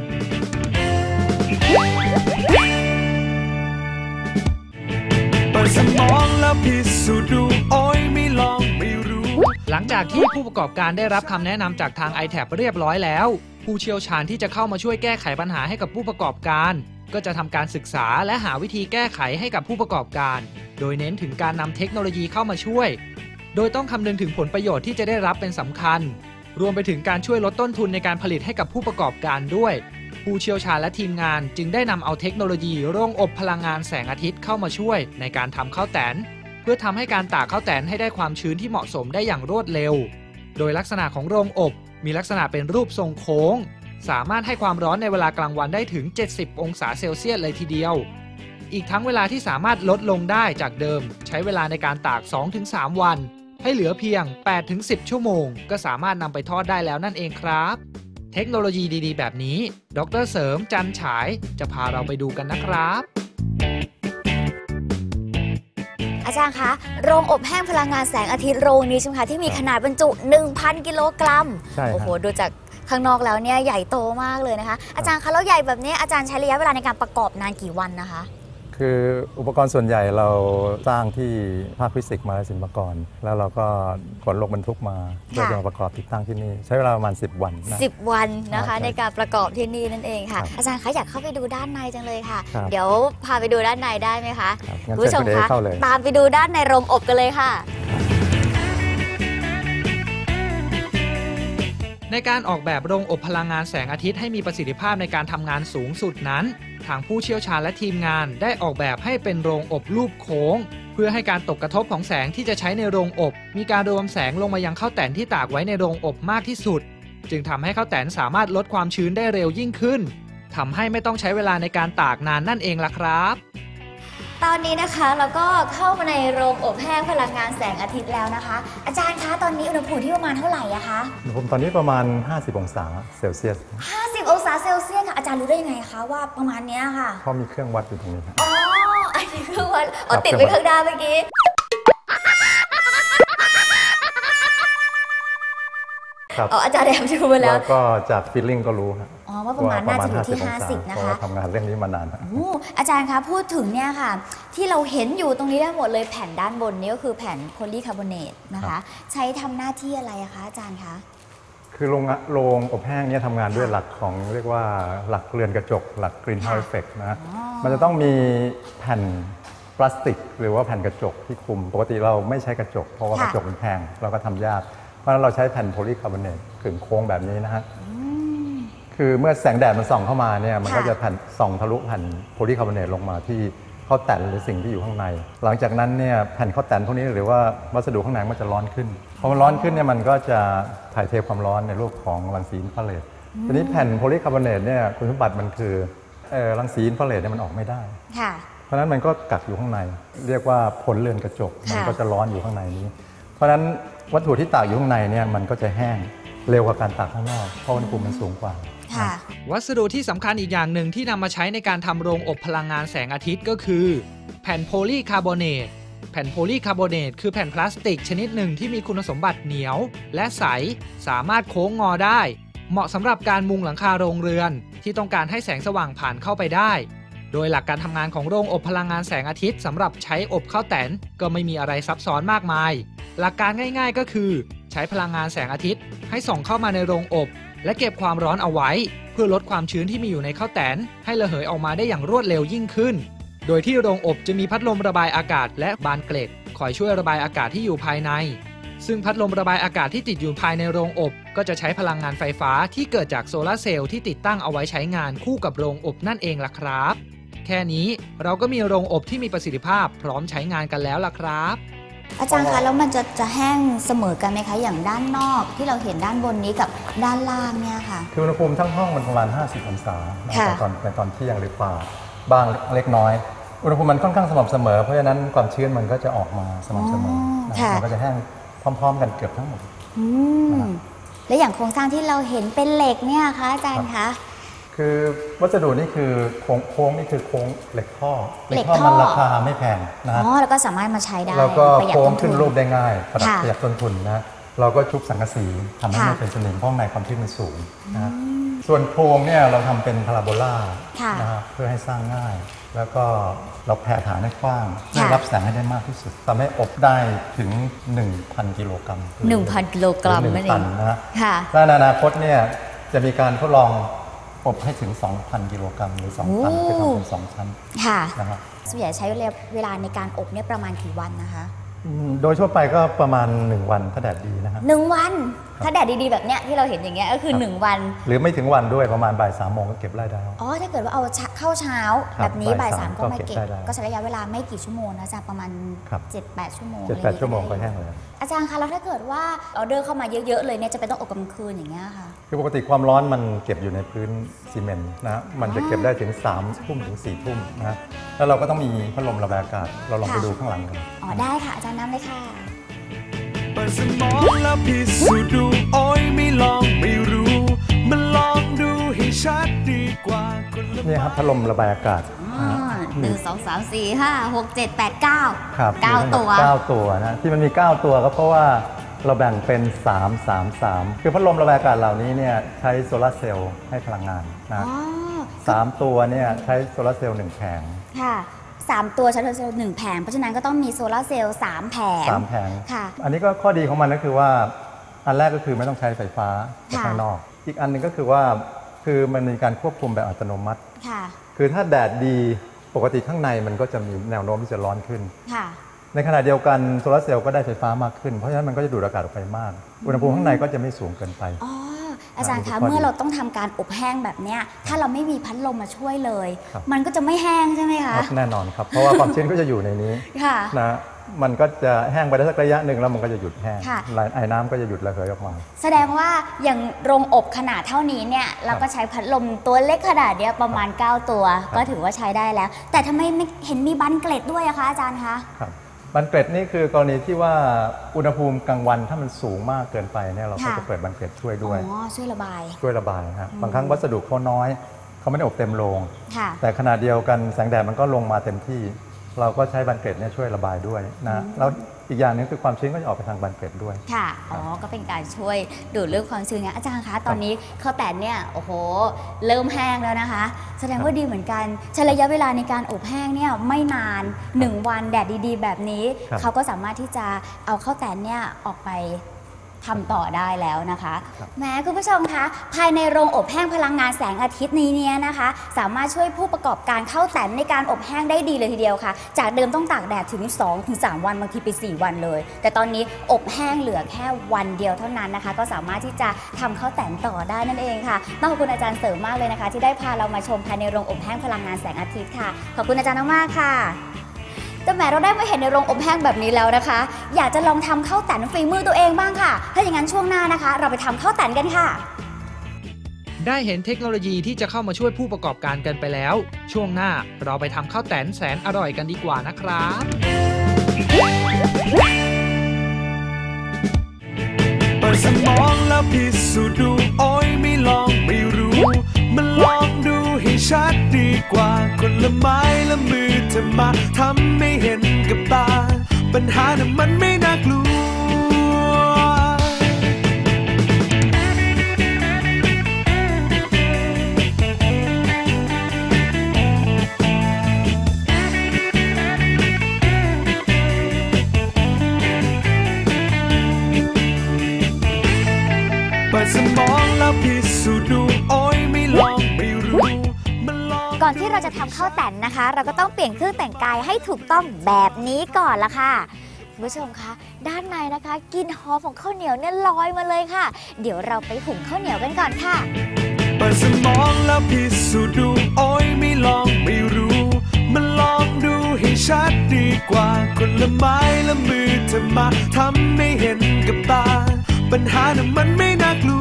เปิดสมองแล้วพิสูจน์ดูโอ้ยไม่ลองไม่รู้หลังจากที่ผู้ประกอบการได้รับคำแนะนำจากทาง iTab เรียบร้อยแล้วผู้เชี่ยวชาญที่จะเข้ามาช่วยแก้ไขปัญหาให้กับผู้ประกอบการก็จะทำการศึกษาและหาวิธีแก้ไขให้กับผู้ประกอบการโดยเน้นถึงการนำเทคโนโลยีเข้ามาช่วยโดยต้องคำนึงถึงผลประโยชน์ที่จะได้รับเป็นสำคัญรวมไปถึงการช่วยลดต้นทุนในการผลิตให้กับผู้ประกอบการด้วยผู้เชี่ยวชาญและทีมงานจึงได้นำเอาเทคโนโลยีโรงอบพลังงานแสงอาทิตย์เข้ามาช่วยในการทำข้าวแตนเพื่อทำให้การตากข้าวแตนให้ได้ความชื้นที่เหมาะสมได้อย่างรวดเร็วโดยลักษณะของโรงอบมีลักษณะเป็นรูปทรงโค้งสามารถให้ความร้อนในเวลากลางวันได้ถึง70องศาเซลเซียสเลยทีเดียวอีกทั้งเวลาที่สามารถลดลงได้จากเดิมใช้เวลาในการตาก 2-3 วันให้เหลือเพียง 8-10 ชั่วโมงก็สามารถนำไปทอดได้แล้วนั่นเองครับเทคโนโลยีดีๆแบบนี้ดร.เสริมจันฉายจะพาเราไปดูกันนะครับอาจารย์คะโรงอบแห้งพลังงานแสงอาทิตย์โรงนี้ใช่ไหมคะที่มีขนาดบรรจุ 1,000 กิโลกรัมโอ้โหดูจากข้างนอกแล้วเนี่ยใหญ่โตมากเลยนะคะอาจารย์คะแล้วใหญ่แบบนี้อาจารย์ใช้ระยะเวลาในการประกอบนานกี่วันนะคะคืออุปกรณ์ส่วนใหญ่เราสร้างที่ภาคฟิสิกส์มหาศิลปากรแล้วเราก็ขนลงบรรทุกมาเพื่อจะมาประกอบติดตั้งที่นี่ใช้เวลาประมาณ10 วันนะ 10 วันนะคะในการประกอบที่นี่นั่นเองค่ะอาจารย์คะอยากเข้าไปดูด้านในจังเลยค่ะเดี๋ยวพาไปดูด้านในได้ไหมคะคุณผู้ชมคะตามไปดูด้านในโรงอบกันเลยค่ะในการออกแบบโรงอบพลังงานแสงอาทิตย์ให้มีประสิทธิภาพในการทำงานสูงสุดนั้นทางผู้เชี่ยวชาญและทีมงานได้ออกแบบให้เป็นโรงอบรูปโค้งเพื่อให้การตกกระทบของแสงที่จะใช้ในโรงอบมีการรวมแสงลงมายังข้าวแตนที่ตากไว้ในโรงอบมากที่สุดจึงทำให้ข้าวแตนสามารถลดความชื้นได้เร็วยิ่งขึ้นทำให้ไม่ต้องใช้เวลาในการตากนานนั่นเองล่ะครับตอนนี้นะคะเราก็เข้ามาในโรงอบแห้งพลังงานแสงอาทิตย์แล้วนะคะอาจารย์คะตอนนี้อุณหภูมิที่ประมาณเท่าไหร่อะคะอุณหภูมิตอนนี้ประมาณ50องศาเซลเซียส 50องศาเซลเซียสค่ะอาจารย์รู้ได้ยังไงคะว่าประมาณนี้ค่ะเพราะมีเครื่องวัดอยู่ตรงนี้อ๋ออันนี้เครื่องวัดติดไว้ข้างหน้าเมื่อกี้อาจารย์แอบดูมาแล้วก็จากฟีลลิ่งก็รู้ว่าประมาณน่าจะอยู่ที่50นะคะทำงานเรื่องนี้มานานอาจารย์คะพูดถึงเนี่ยค่ะที่เราเห็นอยู่ตรงนี้ได้หมดเลยแผ่นด้านบนนี้ก็คือแผ่นโพลีคาร์บอเนตนะคะใช้ทำหน้าที่อะไรคะอาจารย์คะคือโรงอบแห้งเนี่ยทำงานด้วยหลักของเรียกว่าหลักเรือนกระจกหลัก Greenhouse Effect นะมันจะต้องมีแผ่นพลาสติกหรือว่าแผ่นกระจกที่คุมปกติเราไม่ใช้กระจกเพราะว่ากระจกมันแพงเราก็ทำยากเพราะฉะนั้นเราใช้แผ่นโพลีคาร์บอเนตขึงโค้งแบบนี้นะฮะคือเมื่อแสงแดดมันส่องเข้ามาเนี่ยมันก็จะส่องทะลุแผ่นโพลีคาร์บอเนตลงมาที่ข้าวแตนหรือสิ่งที่อยู่ข้างในหลังจากนั้นเนี่ยแผ่นข้าวแตนพวกนี้หรือว่าวัสดุข้างในมันจะร้อนขึ้นพอมันร้อนขึ้นเนี่ยมันก็จะถ่ายเทความร้อนในรูปของรังสีอินฟราเรดทีนี้แผ่นโพลีคาร์บอเนตเนี่ยคุณสมบัติมันคือรังสีอินฟราเรดเนี่ยมันออกไม่ได้เพราะฉะนั้นมันก็กักอยู่ข้างในเรียกว่าผลเรือนกระจกมันก็จะร้อนอยู่ข้างในนี้เพราะฉะนั้นวัตถุที่ตากอยู่ข้างในเนี่ยมันก็จะแห้งเร็วกว่าการตากข้างนอกเพราะอุณหภูมิมันสูงกว่าวัสดุที่สำคัญอีกอย่างหนึ่งที่นำมาใช้ในการทำโรงอบพลังงานแสงอาทิตย์ก็คือแผ่นโพลีคาร์บอเนตแผ่นโพลีคาร์บอเนตคือแผ่นพลาสติกชนิดหนึ่งที่มีคุณสมบัติเหนียวและใสสามารถโค้งงอได้เหมาะสำหรับการมุงหลังคาโรงเรือนที่ต้องการให้แสงสว่างผ่านเข้าไปได้โดยหลักการทำงานของโรงอบพลังงานแสงอาทิตย์สำหรับใช้อบข้าวแตนก็ไม่มีอะไรซับซ้อนมากมายหลักการง่ายๆก็คือใช้พลังงานแสงอาทิตย์ให้ส่องเข้ามาในโรงอบและเก็บความร้อนเอาไว้เพื่อลดความชื้นที่มีอยู่ในข้าวแตนให้ระเหยออกมาได้อย่างรวดเร็วยิ่งขึ้นโดยที่โรงอบจะมีพัดลมระบายอากาศและบานเกล็ดคอยช่วยระบายอากาศที่อยู่ภายในซึ่งพัดลมระบายอากาศที่ติดอยู่ภายในโรงอบก็จะใช้พลังงานไฟฟ้าที่เกิดจากโซลาร์เซลล์ที่ติดตั้งเอาไว้ใช้งานคู่กับโรงอบนั่นเองล่ะครับแค่นี้เราก็มีโรงอบที่มีประสิทธิภาพพร้อมใช้งานกันแล้วล่ะครับอาจารย์คะแล้วมันจะแห้งเสมอกันไหมคะอย่างด้านนอกที่เราเห็นด้านบนนี้กับด้านล่างเนี่ยค่ะคืออุณหภูมิทั้งห้องมันประมาณ50 องศาในตอนเที่ยงหรือเปล่าบ้างเล็กน้อยอุณหภูมิมันค่อนข้างสม่ำเสมอเพราะฉะนั้นความชื้นมันก็จะออกมาสม่ำเสมอมันก็จะแห้งพร้อมๆกันเกือบทั้งหมดและอย่างโครงสร้างที่เราเห็นเป็นเหล็กเนี่ยคะอาจารย์คะคือวัสดุนี่คือโค้งนี่คือโค้งเหล็กท่อมันราคาไม่แพงนะแล้วก็สามารถมาใช้ได้แล้วก็โค้งขึ้นรูปได้ง่ายประหยัดต้นทุนนะเราก็ชุบสังกะสีทำให้มันเป็นสนิมเพราะในความชื้นมันสูงนะส่วนโครงเนี่ยเราทำเป็นพาราโบลานะครับเพื่อให้สร้างง่ายแล้วก็เราแผ่ฐานให้กว้างเพื่อรับแสงให้ได้มากที่สุดทำให้อบได้ถึง 1,000 กิโลกรัม 1,000 กิโลกรัมนั่นเองนะและในอนาคตเนี่ยจะมีการทดลองอบให้ถึง 2,000 กิโลกรัมหรือ 2 ตันคือทำเป็น2 ชั้นนะครับส่วนใหญ่ใช้เวลาในการอบเนี่ยประมาณกี่วันนะคะโดยทั่วไปก็ประมาณ1 วันถ้าแดดดีนะครับ 1 วันถ้าแดดดีๆแบบเนี้ยที่เราเห็นอย่างเงี้ยก็คือ1 วันหรือไม่ถึงวันด้วยประมาณบ่าย 3 โมงก็เก็บได้แล้วถ้าเกิดว่าเอาเข้าเช้าแบบนี้บ่าย 3ก็ไม่เก็บก็ใช้ระยะเวลาไม่กี่ชั่วโมงนะจ๊ะประมาณ 7-8 ชั่วโมง 7-8 ชั่วโมงก็แห้งเลยอาจารย์คะแล้วถ้าเกิดว่าออเดอร์เข้ามาเยอะๆเลยเนี่ยจะเป็นต้องอบกลางคืนอย่างเงี้ยค่ะคือปกติความร้อนมันเก็บอยู่ในพื้นซีเมนต์นะมันจะเก็บได้ถึง3 ทุ่มถึง4 ทุ่มนะแล้วเราก็ต้องมีพัดลมระบายอากาศเราลองไปดูข้างหลังกันได้ค่ะอาจารย์น้ำเลยค่ะเปิดสมองแล้วพิสูจน์ดูโอ้ยไม่ลองไม่รู้มันลองดูให้ชัดดีกว่านี่ครับพัดลมระบายอากาศ 1 2 3 4 5 6 7 8 9 ครับ9 ตัวนะที่มันมี9 ตัวก็เพราะว่าเราแบ่งเป็น3-3-3คือพัดลมระบายอากาศเหล่านี้เนี่ยใช้โซลาร์เซลล์ให้พลังงานนะ3 ตัวเนี่ยใช้โซลาร์เซลล์1 แผงค่ะ3 ตัวใช้โซลาร์เซลล์1 แผงเพราะฉะนั้นก็ต้องมีโซลาร์เซลล์3 แผงค่ะอันนี้ก็ข้อดีของมันก็คือว่าอันแรกก็คือไม่ต้องใช้ไฟฟ้าจากข้างนอกอีกอันนึงก็คือว่าคือมันมีการควบคุมแบบอัตโนมัติคือถ้าแดดดีปกติข้างในมันก็จะมีแนวโน้มที่จะร้อนขึ้นในขณะเดียวกันโซลาร์เซลล์ก็ได้ไฟฟ้ามากขึ้นเพราะฉะนั้นมันก็จะดูดอากาศออกไปมากอุณหภูมิข้างในก็จะไม่สูงเกินไปอาจารย์คะเมื่อเราต้องทำการอบแห้งแบบนี้ถ้าเราไม่มีพัดลมมาช่วยเลยมันก็จะไม่แห้งใช่ไหมคะแน่นอนครับเพราะว่าความชื้นก็จะอยู่ในนี้นะมันก็จะแห้งไปได้สักระยะหนึ่งแล้วมันก็จะหยุดแห้งไอ้น้ำก็จะหยุดระเหยออกมาแสดงว่าอย่างโรงอบขนาดเท่านี้เนี่ยเราก็ใช้พัดลมตัวเล็กขนาดเนี้ยประมาณ9 ตัวก็ถือว่าใช้ได้แล้วแต่ทำไมไม่เห็นมีบันเกล็ดด้วยอะคะอาจารย์คะบันเกล็ดนี่คือกรณีที่ว่าอุณหภูมิกลางวันถ้ามันสูงมากเกินไปเนี่ยเราก็จะเปิดบันเกล็ดช่วยด้วยช่วยระบายครับบางครั้งวัสดุเขาน้อยเขาไม่ได้อบเต็มโรงแต่ขณะเดียวกันแสงแดดมันก็ลงมาเต็มที่เราก็ใช้บันเกล็ดเนี่ยช่วยระบายด้วยนะแล้วอีกอย่างนึงคือความชื้นก็จะออกไปทางบันเกล็ดด้วยค่ะก็เป็นการช่วยดูดเรื่องความชื้นนะอาจารย์คะตอนนี้ข้าวแตนเนี่ยโอ้โหเริ่มแห้งแล้วนะคะแสดงว่าดีเหมือนกันใช้ระยะเวลาในการอบแห้งเนี่ยไม่นาน1 วันแดดดีๆแบบนี้เขาก็สามารถที่จะเอาข้าวแตนเนี่ยออกไปทำต่อได้แล้วนะคะแม้คุณผู้ชมคะภายในโรงอบแห้งพลังงานแสงอาทิตย์นี้เนี่ยนะคะสามารถช่วยผู้ประกอบการข้าวแตนในการอบแห้งได้ดีเลยทีเดียวค่ะจากเดิมต้องตากแดดถึง 2-3 วันบางทีไป4 วันเลยแต่ตอนนี้อบแห้งเหลือแค่วันเดียวเท่านั้นนะคะก็สามารถที่จะทำข้าวแตนต่อได้นั่นเองค่ะต้องขอบคุณอาจารย์เสริมมากเลยนะคะที่ได้พาเรามาชมภายในโรงอบแห้งพลังงานแสงอาทิตย์ค่ะขอบคุณอาจารย์มากๆค่ะแต่แม้เราได้มาเห็นในโรงอบแห้งแบบนี้แล้วนะคะอยากจะลองทำข้าวแตนฝีมือตัวเองบ้างค่ะถ้าอย่างนั้นช่วงหน้านะคะเราไปทำข้าวแตนกันค่ะได้เห็นเทคโนโลยีที่จะเข้ามาช่วยผู้ประกอบการกันไปแล้วช่วงหน้าเราไปทำข้าวแตนแสนอร่อยกันดีกว่านะครับเปิดสมองแล้วพิสูจน์ดูโอ้ยไม่ลองไม่รู้มันลองดูให้ชัดดีกว่าคนละไม้ละมือจะมาทำไม่เห็นกับตาปัญหาน่ะมันไม่น่ากลัวเปิดสมองแล้วพิสูจน์ดูโอ้ยไม่ลองไม่รู้มันลองก่อนที่เราจะทำข้าวแต่นนะคะ เราก็ต้องเปลี่ยนเครื่องแต่งกายให้ถูกต้องแบบนี้ก่อนละค่ะคุณผู้ชมคะด้านในนะคะกลิ่นหอมของข้าวเหนียวเนี่ยลอยมาเลยค่ะเดี๋ยวเราไปหุงข้าวเหนียวกันก่อนค่ะเปิดสมองแล้วพิสูจน์ดูโอ้ยไม่ลองไม่รู้มันลองดูให้ชัดดีกว่าคนละไม้ละมือเธอมาทำไม่เห็นกับตาปัญหาน่ะมันไม่น่ากลัว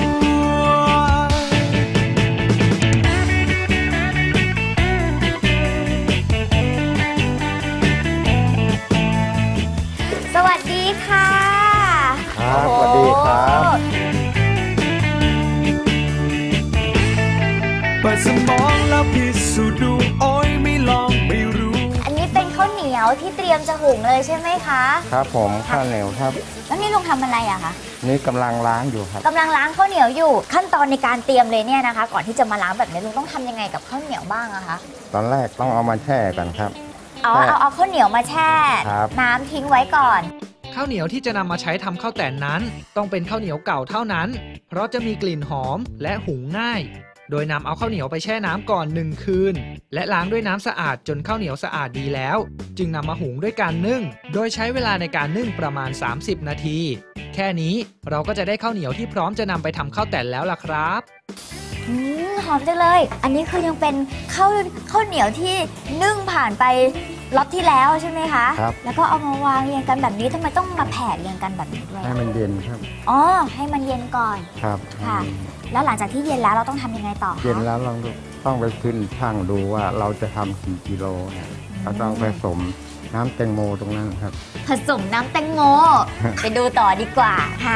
สวัสดีค่ะครับสวัสดีครับเปิดสมองแล้วพิสูจน์ดูโอ้ยไม่ลองไม่รู้อันนี้เป็นข้าวเหนียวที่เตรียมจะหุงเลยใช่ไหมคะครับผมข้าวเหนียวครับแล้วนี่ลุงทำอะไรอะคะนี่กำลังล้างอยู่ครับกำลังล้างข้าวเหนียวอยู่ขั้นตอนในการเตรียมเลยเนี่ยนะคะก่อนที่จะมาล้างแบบนี้ลุงต้องทำยังไงกับข้าวเหนียวบ้างอะคะตอนแรกต้องเอามาแช่ก่อนครับเอาข้าวเหนียวมาแช่น้ำทิ้งไว้ก่อนข้าวเหนียวที่จะนำมาใช้ทำข้าวแต่นนั้นต้องเป็นข้าวเหนียวเก่าเท่านั้นเพราะจะมีกลิ่นหอมและหุงง่ายโดยนำเอาข้าวเหนียวไปแช่น้ำก่อน1 คืนและล้างด้วยน้ำสะอาดจนข้าวเหนียวสะอาดดีแล้วจึงนำมาหุงด้วยการนึ่งโดยใช้เวลาในการนึ่งประมาณ30 นาทีแค่นี้เราก็จะได้ข้าวเหนียวที่พร้อมจะนำไปทำข้าวแต่นแล้วล่ะครับหอมจังเลยอันนี้คือยังเป็นข้าวเหนียวที่นึ่งผ่านไปล็อตที่แล้วใช่ไหมคะครับแล้วก็เอามาวางเรียงกันแบบนี้ทำไมต้องมาแผ่เรียงกันแบบนี้ด้วยให้มันเย็นครับอ๋อให้มันเย็นก่อนครับค่ะแล้วหลังจากที่เย็นแล้วเราต้องทำยังไงต่อคะเย็นแล้วเราต้องไปขึ้นชั่งดูว่าเราจะทำกี่กิโลเนี่ยเราต้องผสมน้ำแตงโมตรงนั้นครับผสมน้ำแตงโม ไปดูต่อดีกว่าค่ะ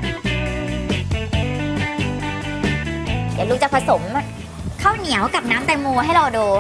เดี๋ยวลูกจะผสมข้าวเหนียวกับน้ำแตงโมให้เราดู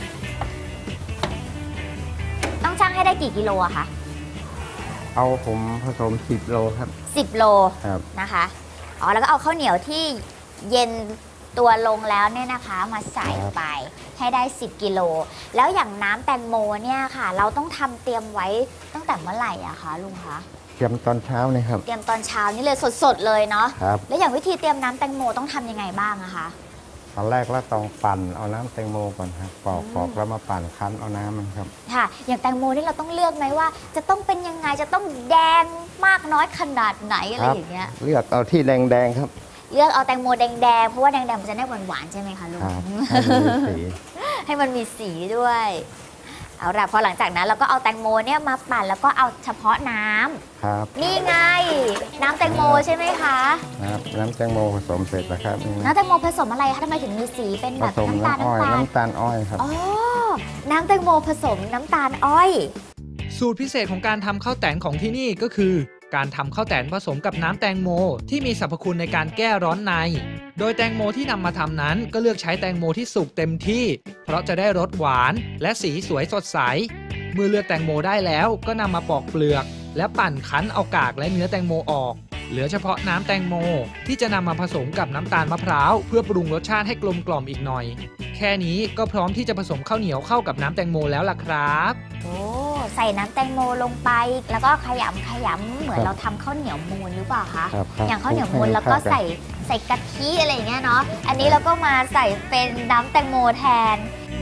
ต้องชั่งให้ได้กี่กิโลอะคะเอาผมผสม10 โลครับ 10 โลนะคะอ๋อแล้วก็เอาข้าวเหนียวที่เย็นตัวลงแล้วเนี่ยนะคะมาใส่ไปให้ได้10 กิโลแล้วอย่างน้ำแตงโมเนี่ยค่ะเราต้องทำเตรียมไว้ตั้งแต่เมื่อไหร่อะคะลุงคะเตรียมตอนเช้านี่ครับเตรียมตอนเช้านี่เลยสดๆเลยเนาะครับแล้วอย่างวิธีเตรียมน้ำแตงโมต้องทำยังไงบ้างอะคะตอนแรกเราต้องปั่นเอาน้ำแตงโมก่อนครับปอกแล้วมาปั่นคั้นเอาน้ำมันครับค่ะอย่างแตงโมนี่เราต้องเลือกไหมว่าจะต้องเป็นยังไงจะต้องแดงมากน้อยขนาดไหนอะไรอย่างเงี้ยเลือกเอาที่แดงๆครับเลือกเอาแตงโมแดงๆเพราะว่าแดงๆมันจะได้หวานๆใช่ไหมคะลุงให้มันมีสีด้วยเอาล่ะพอหลังจากนั้นเราก็เอาแตงโมเนี่ยมาปั่นแล้วก็เอาเฉพาะน้ำครับนี่ไงน้ำแตงโมใช่ไหมคะครับน้ำแตงโมผสมเสร็จแล้วครับน้ำแตงโมผสมอะไรคะทำไมถึงมีสีเป็นแบบน้ำตาลอ้อยครับอ๋อน้ำแตงโมผสมน้ำตาลอ้อยสูตรพิเศษของการทำข้าวแต่นของที่นี่ก็คือการทำข้าวแต่นผสมกับน้ำแตงโมที่มีสรรพคุณในการแก้ร้อนในโดยแตงโมที่นำมาทำนั้นก็เลือกใช้แตงโมที่สุกเต็มที่เพราะจะได้รสหวานและสีสวยสดใสเมื่อเลือกแตงโมได้แล้วก็นำมาปอกเปลือกและปั่นคั้นเอากากและเนื้อแตงโมออกเหลือเฉพาะน้ำแตงโมที่จะนำมาผสมกับน้ำตาลมะพร้าวเพื่อปรุงรสชาติให้กลมกล่อมอีกหน่อยแค่นี้ก็พร้อมที่จะผสมข้าวเหนียวเข้ากับน้ำแตงโมแล้วล่ะครับโอ้ใส่น้ำแตงโมลงไปแล้วก็ขยำเหมือนเราทำข้าวเหนียวมูนหรือเปล่าคะอย่างข้าวเหนียวมูนแล้วก็ใส่กะทิอะไรอย่างเงี้ยเนาะอันนี้เราก็มาใส่เป็นน้ำแตงโมแทน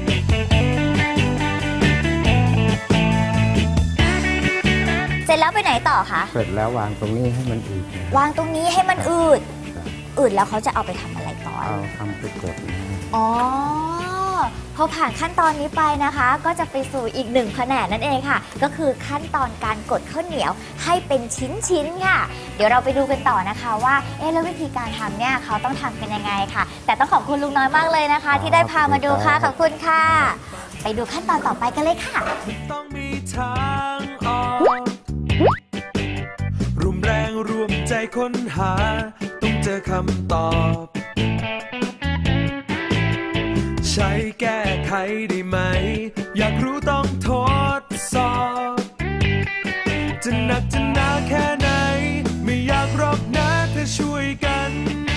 เสร็จแล้วไปไหนต่อคะเสร็จแล้ววางตรงนี้ให้มันอืดวางตรงนี้ให้มันอืดแล้วเขาจะเอาไปทำอะไรต่อเอาทำไปกดอ๋อพอผ่านขั้นตอนนี้ไปนะคะก็จะไปสู่อีก1 แผนกนั่นเองค่ะก็คือขั้นตอนการกดข้าวเหนียวให้เป็นชิ้นๆค่ะเดี๋ยวเราไปดูกันต่อนะคะว่าแล้ววิธีการทำเนี่ยเขาต้องทำกันยังไงค่ะแต่ต้องขอบคุณลุงน้อยมากเลยนะคะที่ได้พามาดูค่ะขอบคุณค่ะไปดูขั้นตอนต่อไปกันเลยค่ะต้องมีทางออกร่วมแรงร่วมใจค้นหาต้องเจอคำตอบใช้แก้ไขได้ไหมอยากรู้ต้องทดสอบจะหนักจะหนาแค่ไหนไม่อยากรบนะถ้าช่วยกัน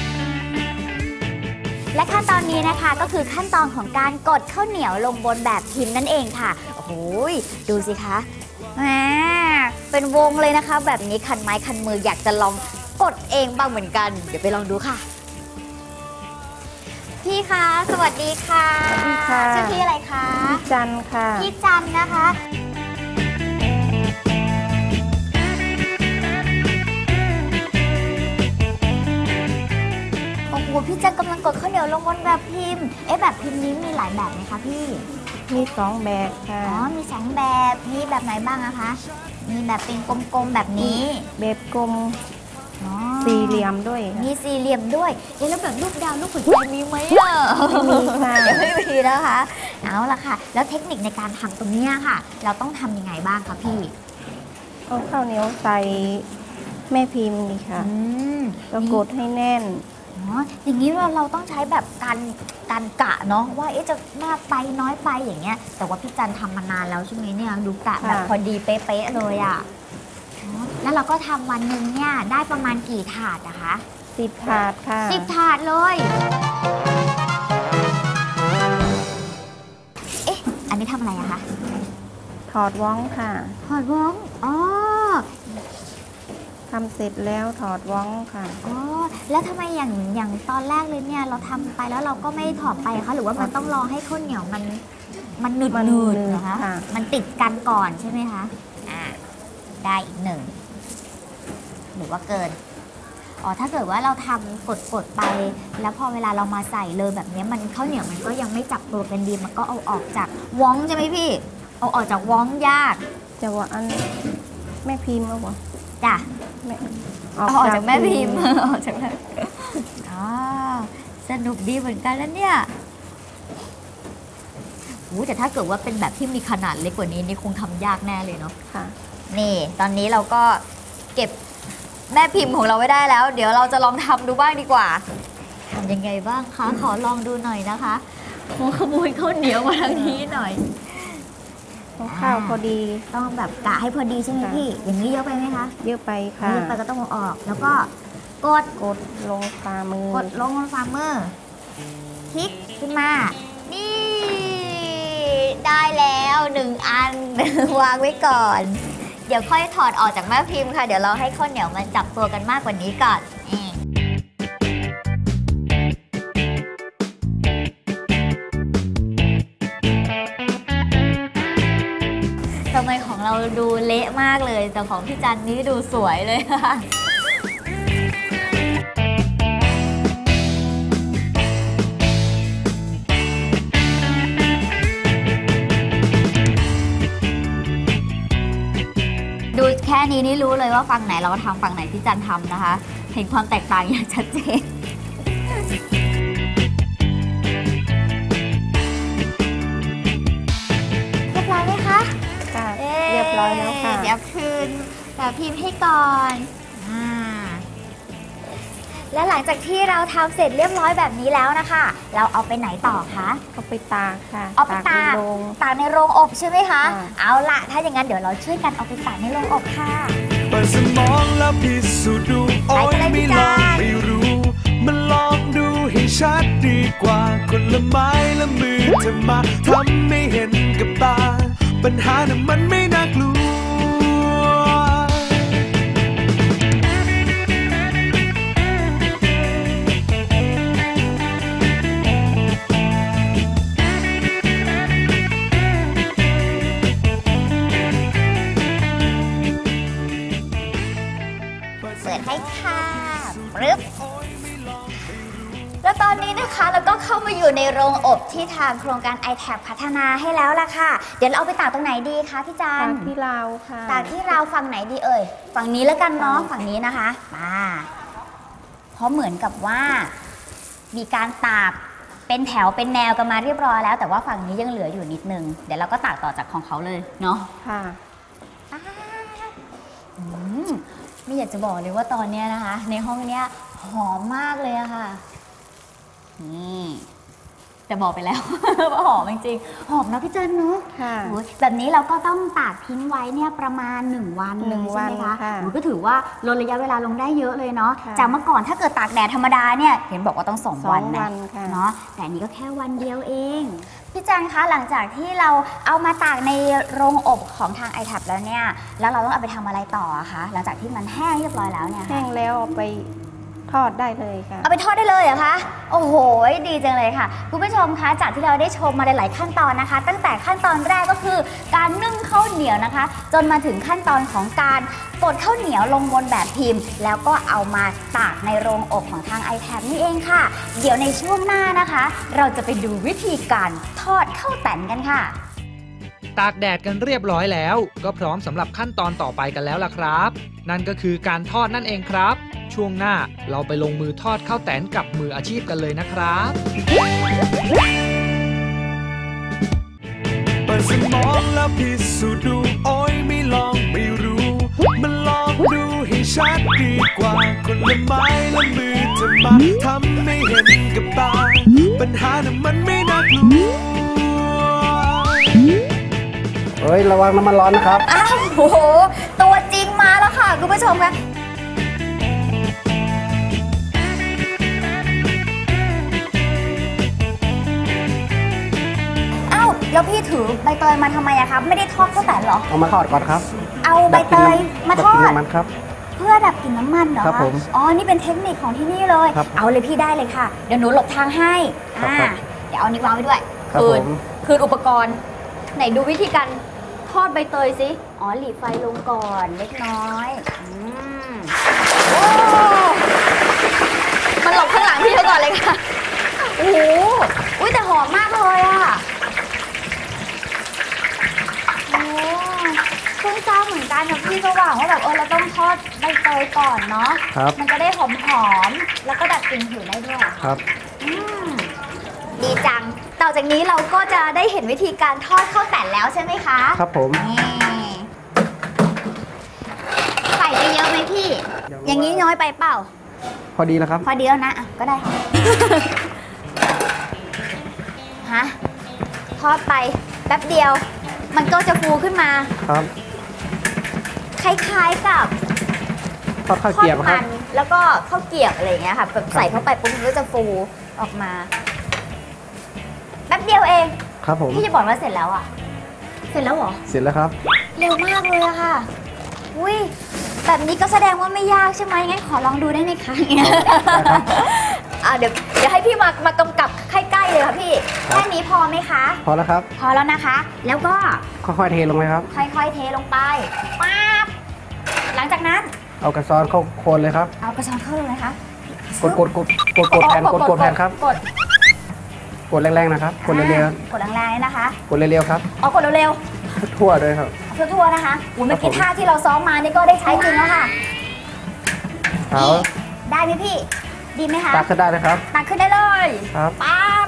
และขั้นตอนนี้นะคะก็คือขั้นตอนของการกดข้าวเหนียวลงบนแบบพิมพ์นั่นเองค่ะโอ้โหดูสิคะเป็นวงเลยนะคะแบบนี้คันไม้คันมืออยากจะลองกดเองบ้างเหมือนกันเดี๋ยวไปลองดูค่ะพี่คะสวัสดีค่ะสวัสดีค่ะชื่อพี่อะไรคะพี่จันค่ะพี่จันนะคะโอ้โหพี่จันกำลังกดข้าวเหนียวลงบนแบบพิมพ์แบบพิมพ์นี้มีหลายแบบไหมคะพี่มี2 แบบค่ะอ๋อมี2แบบมีแบบไหนบ้างอะคะมีแบบเป็นกลมๆแบบนี้แบบกลมสี่เหลี่ยมด้วยมีสี่เหลี่ยมด้วยแล้วแบบลูกดาวลูกหัวใจมีไหมอ่ะไม่มีค่ะไม่มีนะคะเอาละค่ะแล้วเทคนิคในการทำตรงนี้ค่ะเราต้องทำยังไงบ้างคะพี่เอาข้าวเหนียวใส่แม่พิมพ์นี่ค่ะแล้วกดให้แน่นอย่างนี้เราต้องใช้แบบการกะเนาะว่าจะมากไปน้อยไปอย่างเงี้ยแต่ว่าพี่จันทำมานานแล้วใช่ไหมเนี่ยดูกะแบบพอดีเป๊ะๆเลยอ่ะแล้วเราก็ทำวันหนึ่งเนี่ยได้ประมาณกี่ถาดนะคะ 10 ถาดค่ะ 10 ถาดเลยอันนี้ทำอะไรอะคะถอดว้องค่ะถอดว้องทำเสร็จแล้วถอดว้องค่ะแล้วทำไมอย่างตอนแรกเลยเนี่ยเราทำไปแล้วเราก็ไม่ถอดไปคะหรือว่ามันต้องรอให้ข้าวเหนียวมันหนืดๆนะคะมันติดกันก่อนใช่ไหมคะได้อีก1หรือว่าเกินถ้าเกิดว่าเราทำกดไปแล้วพอเวลาเรามาใส่เลยแบบนี้มันข้าวเหนียวมันก็ยังไม่จับตัวกันดีมันก็เอาออกจากว้องใช่ไหมพี่เอาออกจากว้องยากจะว่าอันแม่พิมพ์เอาวะจ้ะเอาออกจากแม่พิมพ์ออกจากแม่สนุกดีเหมือนกันแล้วเนี่ยแต่ถ้าเกิดว่าเป็นแบบที่มีขนาดเล็กกว่านี้นี่คงทำยากแน่เลยเนาะค่ะนี่ตอนนี้เราก็เก็บแม่พิมพ์ของเราไว้ได้แล้วเดี๋ยวเราจะลองทำดูบ้างดีกว่าทำยังไงบ้างคะขอลองดูหน่อยนะคะขโมยข้าวเหนียวมาทางนี้หน่อยข้าวพอดีต้องแบบกะให้พอดีใช่ไหมพี่อย่างนี้เยอะไปไหมคะเยอะไปค่ะเยอะไปก็ต้องเอาออกแล้วก็กดลงฝ่ามือกดลงฝ่ามือพลิกขึ้นมานี่ได้แล้ว1 อันวางไว้ก่อนเดี๋ยวค่อยถอดออกจากแม่พิมพ์ค่ะเดี๋ยวเราให้ข้าวเหนียวมันจับตัวกันมากกว่านี้ก่อนทำไมของเราดูเละมากเลยแต่ของพี่จันนี้ดูสวยเลยค่ะดูแค่นี้นี่รู้เลยว่าฝั่งไหนเราทำฝั่งไหนพี่จันทำนะคะเห็นความแตกต่างอย่างชัดเจนเรียบร้อยไหมคะค่ะเรียบร้อยแล้วค่ะเดี๋ยวคืนแบบพิมพ์ให้ก่อนและหลังจากที่เราทำเสร็จเรียบร้อยแบบนี้แล้วนะคะเราเอาไปไหนต่อคะเอาไปตากค่ะเอาไปตากในโรงอบใช่ไหมคะเอาละถ้าอย่างนั้นเดี๋ยวเราช่วยกันเอาไปตากในโรงอบค่ะเปิดสมองแล้วพิสูจน์ดูโอ้ยไม่ลองไม่รู้มันลองดูให้ชัดดีกว่าคนละไม้ละมือเธอมาทำไม่เห็นกับตาปัญหาน่ะมันไม่น่ากลัวแล้วตอนนี้นะคะเราก็เข้ามาอยู่ในโรงอบที่ทางโครงการ iTab พัฒนาให้แล้วล่ะค่ะเดี๋ยวเราเอาไปตากตรงไหนดีคะพี่จันตากที่ราวค่ะตากที่ราวฝั่งไหนดีเอ่ยฝั่งนี้แล้วกันเนาะฝั่งนี้นะคะเพราะเหมือนกับว่ามีการตากเป็นแถวเป็นแนวกันมาเรียบร้อยแล้วแต่ว่าฝั่งนี้ยังเหลืออยู่นิดนึงเดี๋ยวเราก็ตากต่อจากของเขาเลยเนาะค่ะไม่อยากจะบอกเลยว่าตอนนี้นะคะในห้องเนี้ยหอมมากเลยอะค่ะนี่แต่บอกไปแล้วว่าหอมจริงๆหอมนะพี่จันเนาะแบบนี้เราก็ต้องตากทิ้งไว้เนี่ยประมาณ1 วันใช่ไหมคะก็ถือว่าลดระยะเวลาลงได้เยอะเลยเนาะจากเมื่อก่อนถ้าเกิดตากแดดธรรมดาเนี่ยเห็นบอกว่าต้อง2 วันนะเนาะแต่นี้ก็แค่วันเดียวเองพี่จันคะหลังจากที่เราเอามาตากในโรงอบของทาง iTab แล้วเนี่ยแล้วเราต้องเอาไปทำอะไรต่อคะหลังจากที่มันแห้งเรียบร้อยแล้วเนี่ยแห้งแล้วเอาไปททอดได้เลยค่ะเอาไปทอดได้เลยเหรอคะโอ้โหดีจังเลยค่ะคุณผู้ชมคะจากที่เราได้ชมมาหลายๆขั้นตอนนะคะตั้งแต่ขั้นตอนแรกก็คือการนึ่งข้าวเหนียวนะคะจนมาถึงขั้นตอนของการบดข้าวเหนียวลงบนแบบพิมพ์แล้วก็เอามาตากในโรงอบของทาง iTab นี่เองค่ะเดี๋ยวในช่วงหน้านะคะเราจะไปดูวิธีการทอดข้าวแตนกันค่ะตากแดดกันเรียบร้อยแล้วก็พร้อมสำหรับขั้นตอนต่อไปกันแล้วล่ะครับนั่นก็คือการทอดนั่นเองครับช่วงหน้าเราไปลงมือทอดข้าวแตนกับมืออาชีพกันเลยนะครับเปิดสมองแล้วพิสูจน์ดูโอ้ยไม่ลองไม่รู้มันลองดูให้ชัดดีกว่าคนละไม้ละมือจะมาทำให้เห็นกับตาปัญหาน่ะมันไม่น่ากลัวเฮ้ยระวังน้ำมันร้อนนะครับอ้าวโอ้โหตัวจริงมาแล้วค่ะคุณผู้ชมคะอ้าวแล้วพี่ถือใบเตยมาทำไมอะครับไม่ได้ทอดข้าวแตนเหรอเอามาทอดก่อนครับเอาใบเตยมาทอดครับเพื่อดับกลิ่นน้ำมันเหรอครับผมอ๋อนี่เป็นเทคนิคของที่นี่เลยเอาเลยพี่ได้เลยค่ะเดี๋ยวหนูหลบทางให้เดี๋ยวเอานิ้ววางไว้ด้วยคืนอุปกรณ์ไหนดูวิธีการทอดใบเตยสิอ๋อหลีไฟลงก่อนเล็กน้อยโอ้มันหลบข้างหลังพี่เขาก่อนเลยค่ะโอ้โหอุ้ยแต่หอมมากเลยอ่ะโอ้เพิ่งทราบเหมือนกันนะพี่ก็หวังว่าแบบเราต้องทอดใบเตยก่อนเนาะมันจะได้หอมๆแล้วก็ดับกลิ่นหืนได้ด้วยครับดีจังต่อจากนี้เราก็จะได้เห็นวิธีการทอดข้าวแตนแล้วใช่ไหมคะครับผมใส่ไปเยอะไหมพี่อย่างนี้น้อยไปเปล่าพอดีแล้วครับพอดีแล้วนะก็ได้ฮะทอดไปแป๊บเดียวมันก็จะฟูขึ้นมาครับคล้ายๆกับทอดข้าวเกรียบครับแล้วก็ข้าวเกรียบอะไรอย่างเงี้ยค่ะแบบใส่เข้าไปปุ๊บมันก็จะฟูออกมาแป๊บเดียวเองครับผมพี่จะบอกว่าเสร็จแล้วอ่ะเสร็จแล้วเหรอเสร็จแล้วครับเร็วมากเลยอะค่ะอุ้ยแบบนี้ก็แสดงว่าไม่ยากใช่ไหมงั้นขอลองดูได้ไหมคะเดี๋ยวให้พี่มากำกับใกล้ๆเลยค่ะพี่แค่นี้พอไหมคะพอแล้วครับพอแล้วนะคะแล้วก็ค่อยๆเทลงไปครับค่อยๆเทลงไปป๊าบหลังจากนั้นเอากระซอนเข้าโคนเลยครับเอากระซอนเข้าเลยคะกดแผ่นกดแผ่นครับกดแรงๆนะครับกดเร็วๆกดแรงๆนะคะกดเร็วๆครับกดเร็วๆทั่วด้วยครับทั่วนะคะเมื่อกี้ท่าที่เราซ้อมมานี่ก็ได้ใช้จริงแล้วค่ะได้ไหมพี่ดีไหมคะตักขึ้นได้เลยครับตักขึ้นได้เลยครับปั๊บ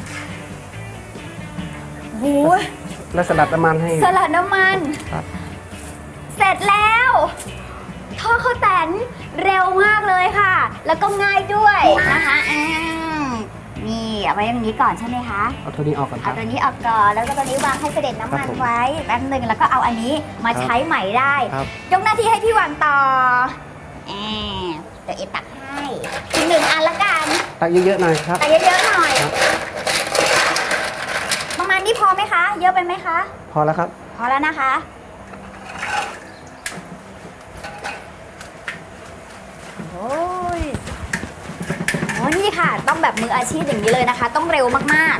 โอ้ยแล้วสลัดน้ำมันให้สลัดน้ำมันเสร็จแล้วทอดข้าวแตนเร็วมากเลยค่ะแล้วก็ง่ายด้วยนะคะนี่เอาไว้อย่างนี้ก่อนใช่ไหมคะเอาตัวนี้ออกก่อนเอาตัวนี้ออกก่อนแล้วก็ตัวนี้วางให้เสด็จน้ำมันไว้แป๊บนึงแล้วก็เอาอันนี้มาใช้ใหม่ได้ยกหน้าที่ให้พี่วางต่อเดี๋ยวตักให้อีก1 อันละกันตักเยอะๆหน่อยครับตักเยอะๆหน่อยประมาณนี้พอไหมคะเยอะไปไหมคะพอแล้วครับพอแล้วนะคะโอ้นี่ค่ะต้องแบบมืออาชีพอย่างนี้เลยนะคะต้องเร็วมาก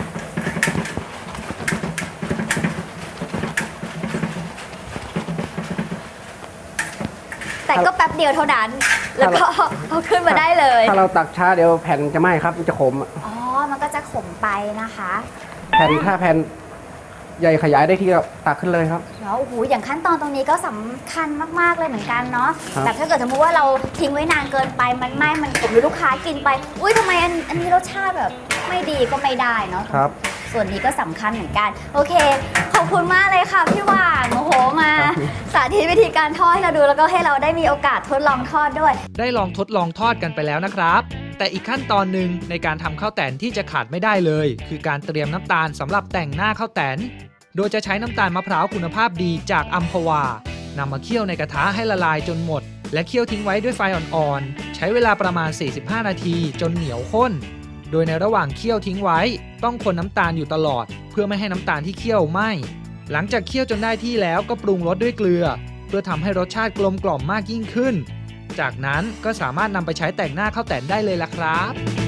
ๆแต่ก็แป๊บเดียวเท่านั้นแล้วก็เอาขึ้นมาได้เลยถ้าเราตักช้าเดี๋ยวแผ่นจะไหม้ครับมันจะขมอ๋อมันก็จะขมไปนะคะถ้าแผ่นใหญ่ขยายได้ที่เราตักขึ้นเลยครับแล้วโอ้โหอย่างขั้นตอนตรงนี้ก็สำคัญมากๆเลยเหมือนกันเนาะแต่ถ้าเกิดสมมติว่าเราทิ้งไว้นานเกินไปมันไหม้มันขมหรือลูกค้ากินไปอุ้ยทำไมอันนี้รสชาติแบบไม่ดีก็ไม่ได้เนาะครับส่วนนี้ก็สำคัญเหมือนกันโอเคขอบคุณมากเลยค่ะพี่หวานโอ้โหมาสาธิตวิธีการทอดให้เราดูแล้วก็ให้เราได้มีโอกาสทดลองทอดด้วยได้ลองทดลองทอดกันไปแล้วนะครับแต่อีกขั้นตอนหนึ่งในการทำข้าวแตนที่จะขาดไม่ได้เลยคือการเตรียมน้ำตาลสำหรับแต่งหน้าข้าวแตนโดยจะใช้น้ำตาลมะพร้าวคุณภาพดีจากอัมพวานำมาเคี่ยวในกระทะให้ละลายจนหมดและเคี่ยวทิ้งไว้ด้วยไฟอ่อนๆใช้เวลาประมาณ45 นาทีจนเหนียวข้นโดยในระหว่างเคี่ยวทิ้งไว้ต้องคนน้ำตาลอยู่ตลอดเพื่อไม่ให้น้ำตาลที่เคี่ยวไหม้หลังจากเคี่ยวจนได้ที่แล้วก็ปรุงรสด้วยเกลือเพื่อทำให้รสชาติกลมกล่อมมากยิ่งขึ้นจากนั้นก็สามารถนำไปใช้แต่งหน้าข้าวแตนได้เลยล่ะครับ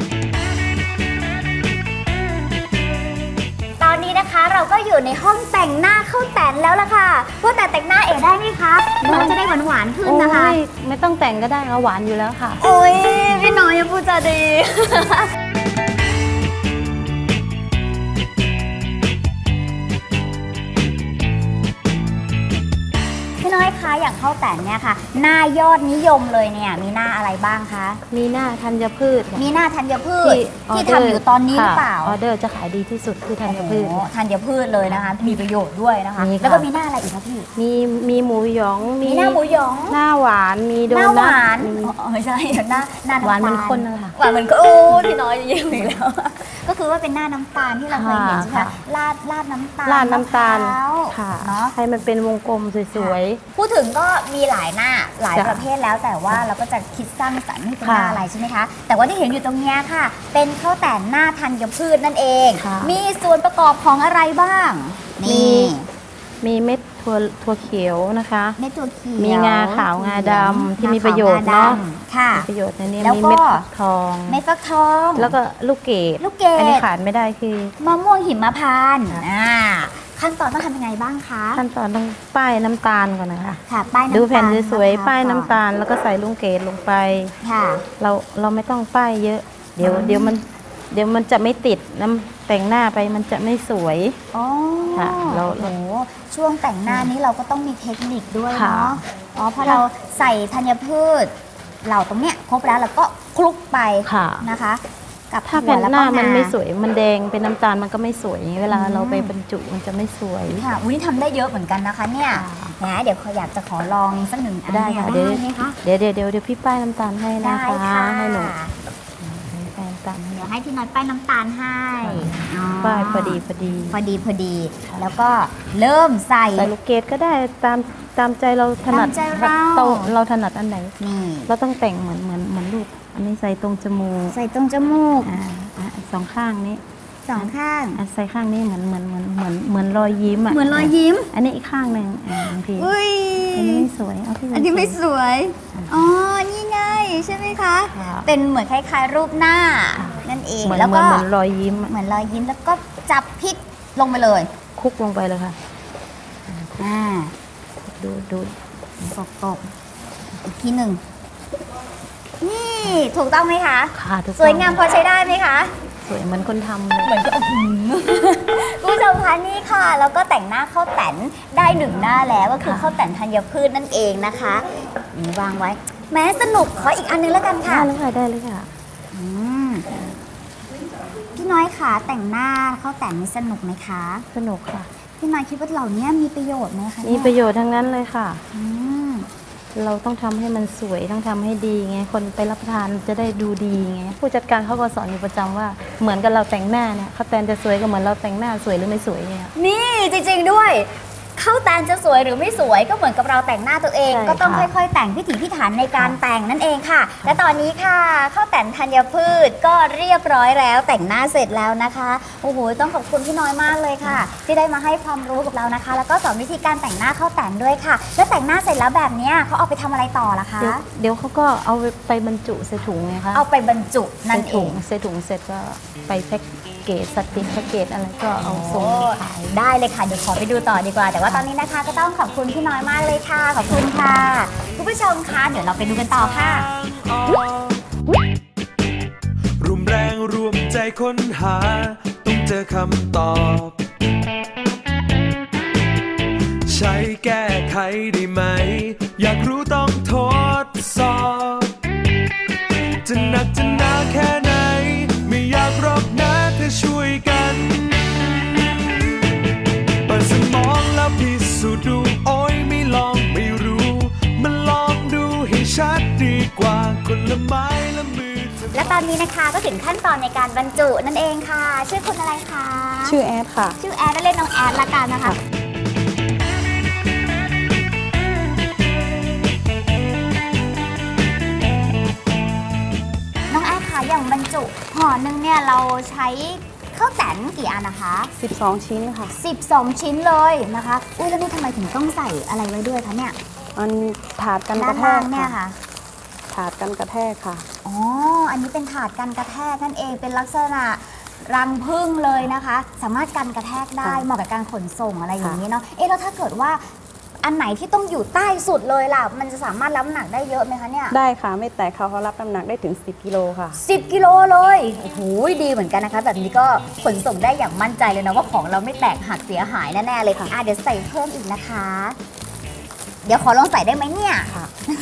ตอนนี้นะคะเราก็อยู่ในห้องแต่งหน้าข้าวแตนแล้วล่ะค่ะพวกแต่งหน้าเอ๋ได้ไหมคะมันจะได้หวานขึ้นนะคะไม่ต้องแต่งก็ได้ค่ะหวานอยู่แล้วค่ะโอ้ยพี่น้อยพูดจาดี พี่น้อยคะอย่างข้าวแตนเนี่ยค่ะหน้ายอดนิยมเลยเนี่ยมีหน้าอะไรบ้างคะมีหน้าธัญพืชมีหน้าธัญพืชที่ทำอยู่ตอนนี้หรือเปล่าออเดอร์จะขายดีที่สุดคือธัญพืชธัญพืชเลยนะคะมีประโยชน์ด้วยนะคะแล้วก็มีหน้าอะไรอีกคะพี่มีหมูหยองมีหน้าหมูหยองหน้าหวานมีโดนัทหน้าหวานไม่ใช่หน้าหวานเหมือนคนนะคะหวานเหมือนก็โอ้พี่น้อยยิ่งอีกแล้วก็คือว่าเป็นหน้าน้ำตาลที่เราเคยเห็นใช่ไหมราดน้ำตาลค่ะให้มันเป็นวงกลมสวยๆพูดถึงก็มีหลายหน้าหลายประเภทแล้วแต่ว่าเราก็จะคิดสร้างสรรค์ให้เป็นหน้าอะไรใช่ไหมคะแต่ว่าที่เห็นอยู่ตรงนี้ค่ะเป็นข้าวแตนหน้าธัญพืชนั่นเองมีส่วนประกอบของอะไรบ้างนี่มีเม็ดถั่วเขียวนะคะเม็ดถั่วเขียวมีงาขาวงาดำที่มีประโยชน์เนาะค่ะมีประโยชน์ในนี้มีเม็ดฟักทองแล้วก็ลูกเกดอันนี้ขาดไม่ได้คือมะม่วงหิมพานต์ขั้นตอนต้องทำยังไงบ้างคะขั้นตอนต้องป้ายน้ำตาลก่อนนะคะค่ะป้ายน้ำตาลดูแผ่นสวยๆป้ายน้ำตาลแล้วก็ใส่ลูกเกดลงไปค่ะเราไม่ต้องป้ายเยอะเดี๋ยวมันจะไม่ติดน้ำแต่งหน้าไปมันจะไม่สวยค่ะเราช่วงแต่งหน้านี้เราก็ต้องมีเทคนิคด้วยเนาะพอเราใส่ธัญพืชเราตรงเนี้ยครบแล้วเราก็คลุกไปนะคะกับถ้าแผ่นหน้ามันไม่สวยมันแดงเป็นน้ำตาลมันก็ไม่สวยเวลาเราไปบรรจุมันจะไม่สวยค่ะวันนี้ทำได้เยอะเหมือนกันนะคะเนี่ยนะเดี๋ยวอยากจะขอลองสักหนึ่งอันได้ค่ะเดี๋ยวพี่ป้ายน้ำตาลให้นะคะให้หนูเดี๋ยวให้พี่น้อยป้ายน้ำตาลให้ป้ายพอดีแล้วก็เริ่มใส่ลูกเกดก็ได้ตามใจเราถนัดเราถนัดอันไหนเราต้องแต่งเหมือนลูกอันนี้ใส่ตรงจมูกใสองข้างนี้ใส่ข้างนี้เหมือนรอยยิ้มเหมือนรอยยิ้มอันนี้อีกข้างหนึ่งพี่อันนี้ไม่สวยอันนี้ไม่สวยนี่ไงใช่ไหมคะเป็นเหมือนคล้ายๆรูปหน้านั่นเองแล้วก็เหมือนรอยยิ้มแล้วก็จับพริกลงไปเลยคลุกลงไปเลยค่ะดูตกอีกทีหนึ่งนี่ถูกต้องไหมคะสวยงามพอใช้ได้ไหมคะสวยเหมือนคนทำเลยเหมือนก็ผู้ชมคะนี่ค่ะแล้วก็แต่งหน้าข้าวแตนได้หนึ่งหน้าแล้วก็คือข้าวแตนธัญพืชนั่นเองนะคะนี่วางไว้แม้สนุกขออีกอันนึงแล้วกันค่ะได้เลยค่ะพี่น้อยค่ะแต่งหน้าข้าวแตนนี่สนุกไหมคะสนุกค่ะพี่น้อยคิดว่าเหล่านี้มีประโยชน์ไหมคะมีประโยชน์ทั้งนั้นเลยค่ะเราต้องทำให้มันสวยต้องทำให้ดีไงคนไปรับประทานจะได้ดูดีไงผู้จัดการเขาก็สอนอยู่ประจำว่าเหมือนกับเราแต่งหน้าเนี่ยข้าวแตนจะสวยก็เหมือนเราแต่งหน้าสวยหรือไม่สวยเนี่ยนี่จริงๆด้วยข้าวแตนจะสวยหรือไม่สวยก็เหมือนกับเราแต่งหน้าตัวเองก็ต้องค่อยๆแต่งพิถีพิถันในการแต่งนั่นเองค่ะและตอนนี้ค่ะข้าวแตนธัญพืชก็เรียบร้อยแล้วแต่งหน้าเสร็จแล้วนะคะโอ้โหต้องขอบคุณพี่น้อยมากเลยค่ะที่ได้มาให้ความรู้กับเรานะคะแล้วก็สอนวิธีการแต่งหน้าข้าวแตนด้วยค่ะแล้วแต่งหน้าเสร็จแล้วแบบนี้เขาเอาไปทำอะไรต่อล่ะคะเดี๋ยวเขาก็เอาไปบรรจุใส่ถุงไงคะเอาไปบรรจุนั่นเองใส่ถุงเสร็จก็ไปแพ็คเกจสติกแพ็คเกจอะไรก็เอาส่งขายได้เลยค่ะเดี๋ยวขอไปดูต่อดีกว่าแต่ว่าตอนนี้นะคะก็ต้องขอบคุณพี่น้อยมากเลยค่ะขอบคุณค่ะคุณผู้ชมคะเดี๋ยวเราไปดูกันต่อค่ะร่วมแรงร่วมใจค้นหาต้องเจอคำตอบใช้แก้ไขได้ไหมอยากรู้ต้องทดสอบจะหนักจะหนาแค่ไหนไม่อยากรบนะเธอช่วยกันเปิดสมองแล้วพิสูจน์ดูโอ้ยไม่ลองไม่รู้มันลองดูให้ชัดดีกว่าคนละไม้ละมือและตอนนี้นะคะก็ถึงขั้นตอนในการบรรจุนั่นเองค่ะชื่อคุณอะไรคะชื่อแอดค่ะชื่อแอดแล้วเรียกน้องแอดละกันนะคะอย่างบรรจุห่อนึงเนี่ยเราใช้ข้าวแตนกี่อันนะคะ 12ชิ้นค่ะ 12ชิ้นเลยนะคะอุ้ยแล้วนี่ทำไมถึงต้องใส่อะไรไว้ด้วยคะเนี่ยมันถาดกันกระแทกเนี่ยค่ะถาดกันกระแทกค่ะอ๋ออันนี้เป็นถาดกันกระแทกนั่นเองเป็นลักษณะรังผึ้งเลยนะคะ สามารถกันกระแทกได้เหมาะกับการขนส่งอะไรอย่างนี้เนาะแล้วถ้าเกิดว่าอันไหนที่ต้องอยู่ใต้สุดเลยล่ะมันจะสามารถรับน้ำหนักได้เยอะไหมคะเนี่ยได้ค่ะไม่แตกเขารับน้ำหนักได้ถึง10 กิโลค่ะ 10 กิโลเลยโอ้โหดีเหมือนกันนะคะแบบนี้ก็ขนส่งได้อย่างมั่นใจเลยนะว่าของเราไม่แตกหักเสียหายแน่ๆเลยค่ะเดี๋ยวใส่เพิ่มอีกนะคะเดี๋ยวขอลองใส่ได้ไหมเนี่ยค่ะ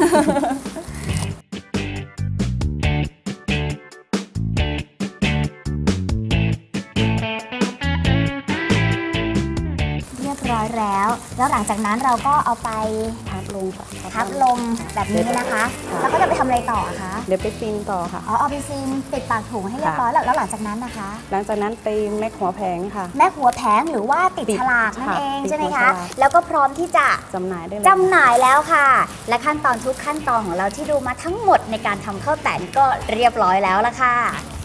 ร้อยแล้วหลังจากนั้นเราก็เอาไปพับลงแบบนี้นะคะแล้วก็จะไปทำอะไรต่อคะเดี๋ยวไปซีนต่อค่ะเอาไปซีนปิดปากถุงให้เรียบร้อยแล้วหลังจากนั้นนะคะหลังจากนั้นไปแม็กหัวแผงค่ะแม็กหัวแผงหรือว่าติดฉลากนั่นเองใช่ไหมคะแล้วก็พร้อมที่จะจำหน่ายได้จำหน่ายแล้วค่ะและขั้นตอนทุกขั้นตอนของเราที่ดูมาทั้งหมดในการทำข้าวแตนก็เรียบร้อยแล้วละค่ะ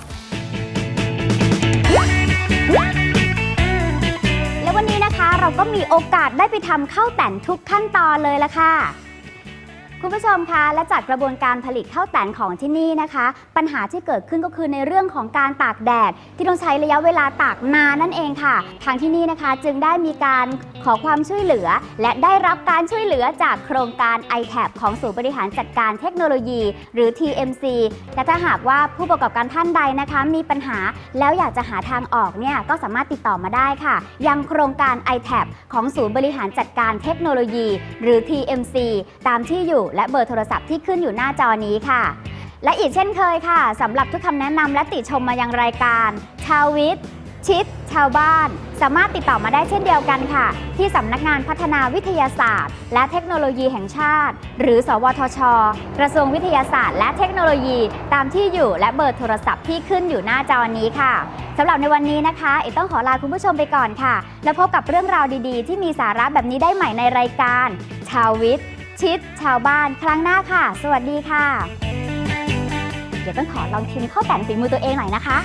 วันนี้นะคะเราก็มีโอกาสได้ไปทำข้าวแตนทุกขั้นตอนเลยละค่ะคุณผู้ชมคะและจากกระบวนการผลิตข้าวแตนของที่นี่นะคะปัญหาที่เกิดขึ้นก็คือในเรื่องของการตากแดดที่ต้องใช้ระยะเวลาตากนานนั่นเองค่ะทางที่นี่นะคะจึงได้มีการขอความช่วยเหลือและได้รับการช่วยเหลือจากโครงการ ITAP ของศูนย์บริหารจัดการเทคโนโลยีหรือ TMC และถ้าหากว่าผู้ประกอบการท่านใดนะคะมีปัญหาแล้วอยากจะหาทางออกเนี่ยก็สามารถติดต่อมาได้ค่ะยังโครงการ ITAP ของศูนย์บริหารจัดการเทคโนโลยีหรือ TMC ตามที่อยู่และเบอร์โทรศัพท์ที่ขึ้นอยู่หน้าจอนี้ค่ะและอีกเช่นเคยค่ะสำหรับทุกคำแนะนำและติชมมายังรายการชาววิทย์ชิดชาวบ้านสามารถติดต่อมาได้เช่นเดียวกันค่ะที่สำนักงานพัฒนาวิทยาศาสตร์และเทคโนโลยีแห่งชาติหรือสวทช.กระทรวงวิทยาศาสตร์และเทคโนโลยีตามที่อยู่และเบอร์โทรศัพท์ที่ขึ้นอยู่หน้าจอนี้ค่ะสำหรับในวันนี้นะคะต้องขอลาคุณผู้ชมไปก่อนค่ะแล้วพบกับเรื่องราวดีๆที่มีสาระแบบนี้ได้ใหม่ในรายการชาววิทย์ชิดชาวบ้านครั้งหน้าค่ะสวัสดีค่ะเดี๋ยวต้องขอลองชิมข้าวแตนฝีมือตัวเองหน่อยนะคะ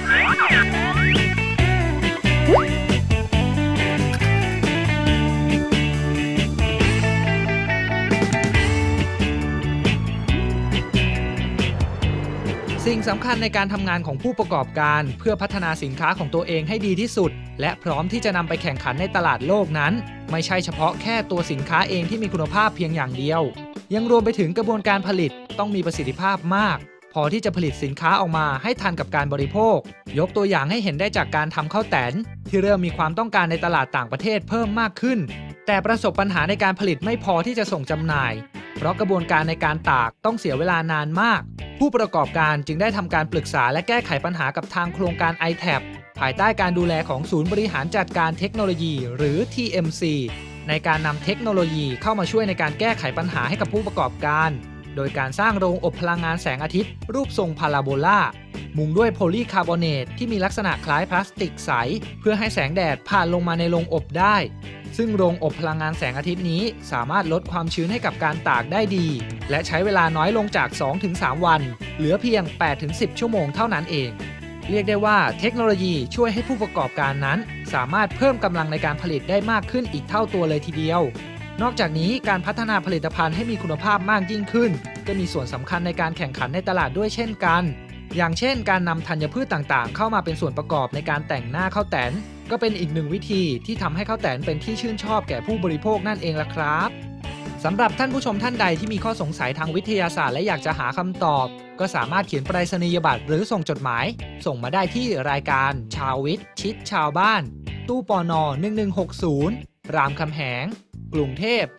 สิ่งสำคัญในการทำงานของผู้ประกอบการเพื่อพัฒนาสินค้าของตัวเองให้ดีที่สุดและพร้อมที่จะนำไปแข่งขันในตลาดโลกนั้นไม่ใช่เฉพาะแค่ตัวสินค้าเองที่มีคุณภาพเพียงอย่างเดียวยังรวมไปถึงกระบวนการผลิตต้องมีประสิทธิภาพมากพอที่จะผลิตสินค้าออกมาให้ทันกับการบริโภคยกตัวอย่างให้เห็นได้จากการทำข้าวแตนที่เริ่มมีความต้องการในตลาดต่างประเทศเพิ่มมากขึ้นแต่ประสบปัญหาในการผลิตไม่พอที่จะส่งจำหน่ายเพราะกระบวนการในการตากต้องเสียเวลานานมากผู้ประกอบการจึงได้ทำการปรึกษาและแก้ไขปัญหากับทางโครงการ ITAP ภายใต้การดูแลของศูนย์บริหารจัดการเทคโนโลยีหรือ TMC ในการนำเทคโนโลยีเข้ามาช่วยในการแก้ไขปัญหาให้กับผู้ประกอบการโดยการสร้างโรงอบพลังงานแสงอาทิตย์รูปทรงพาราโบลามุงด้วยโพลีคาร์บอเนตที่มีลักษณะคล้ายพลาสติกใสเพื่อให้แสงแดดผ่านลงมาในโรงอบได้ซึ่งโรงอบพลังงานแสงอาทิตย์นี้สามารถลดความชื้นให้กับการตากได้ดีและใช้เวลาน้อยลงจาก 2-3 วันเหลือเพียง 8-10 ชั่วโมงเท่านั้นเองเรียกได้ว่าเทคโนโลยีช่วยให้ผู้ประกอบการนั้นสามารถเพิ่มกำลังในการผลิตได้มากขึ้นอีกเท่าตัวเลยทีเดียวนอกจากนี้การพัฒนาผลิตภัณฑ์ให้มีคุณภาพมากยิ่งขึ้นก็มีส่วนสำคัญในการแข่งขันในตลาดด้วยเช่นกันอย่างเช่นการนำธัญพืชต่างๆเข้ามาเป็นส่วนประกอบในการแต่งหน้าข้าวแตนก็เป็นอีกหนึ่งวิธีที่ทำให้ข้าวแตนเป็นที่ชื่นชอบแก่ผู้บริโภคนั่นเองล่ะครับสำหรับท่านผู้ชมท่านใดที่มีข้อสงสัยทางวิทยาศาสตร์และอยากจะหาคำตอบก็สามารถเขียนไปรษณียบัตรหรือส่งจดหมายส่งมาได้ที่รายการชาววิทย์ชิดชาวบ้านตู้ปน1160รามคำแหงกรุงเทพ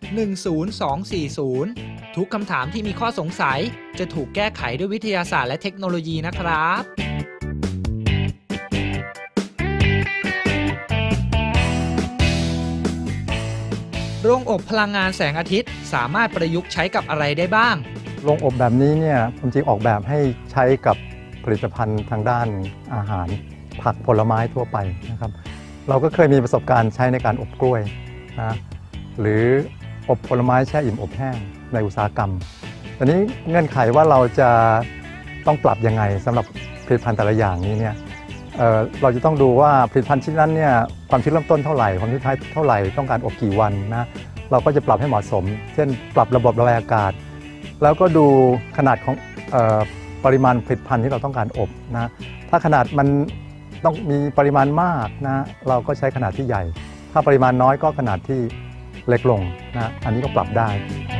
10240ทุกคำถามที่มีข้อสงสัยจะถูกแก้ไขด้วยวิทยาศาสตร์และเทคโนโลยีนะครับโรงอบพลังงานแสงอาทิตย์สามารถประยุกต์ใช้กับอะไรได้บ้างโรงอบแบบนี้เนี่ยผมจริงออกแบบให้ใช้กับผลิตภัณฑ์ทางด้านอาหารผักผลไม้ทั่วไปนะครับเราก็เคยมีประสบการณ์ใช้ในการอบกล้วยนะหรืออบผลไม้แช่อิ่มอบแห้งในอุตสาหกรรมตอนนี้เงื่อนไขว่าเราจะต้องปรับยังไงสำหรับผลิตภัณฑ์แต่ละอย่างนี้เนี่ยเราจะต้องดูว่าผลิตภัณฑ์ชิ้นนั้นเนี่ยความชื้นเริ่มต้นเท่าไหร่ความชื้นท้ายเท่าไหร่ต้องการอบกี่วันนะเราก็จะปรับให้เหมาะสมเช่นปรับระบบระบายอากาศแล้วก็ดูขนาดของปริมาณผลิตภัณฑ์ที่เราต้องการอบนะถ้าขนาดมันต้องมีปริมาณมากนะเราก็ใช้ขนาดที่ใหญ่ถ้าปริมาณน้อยก็ขนาดที่เล็กลงนะอันนี้ก็ปรับได้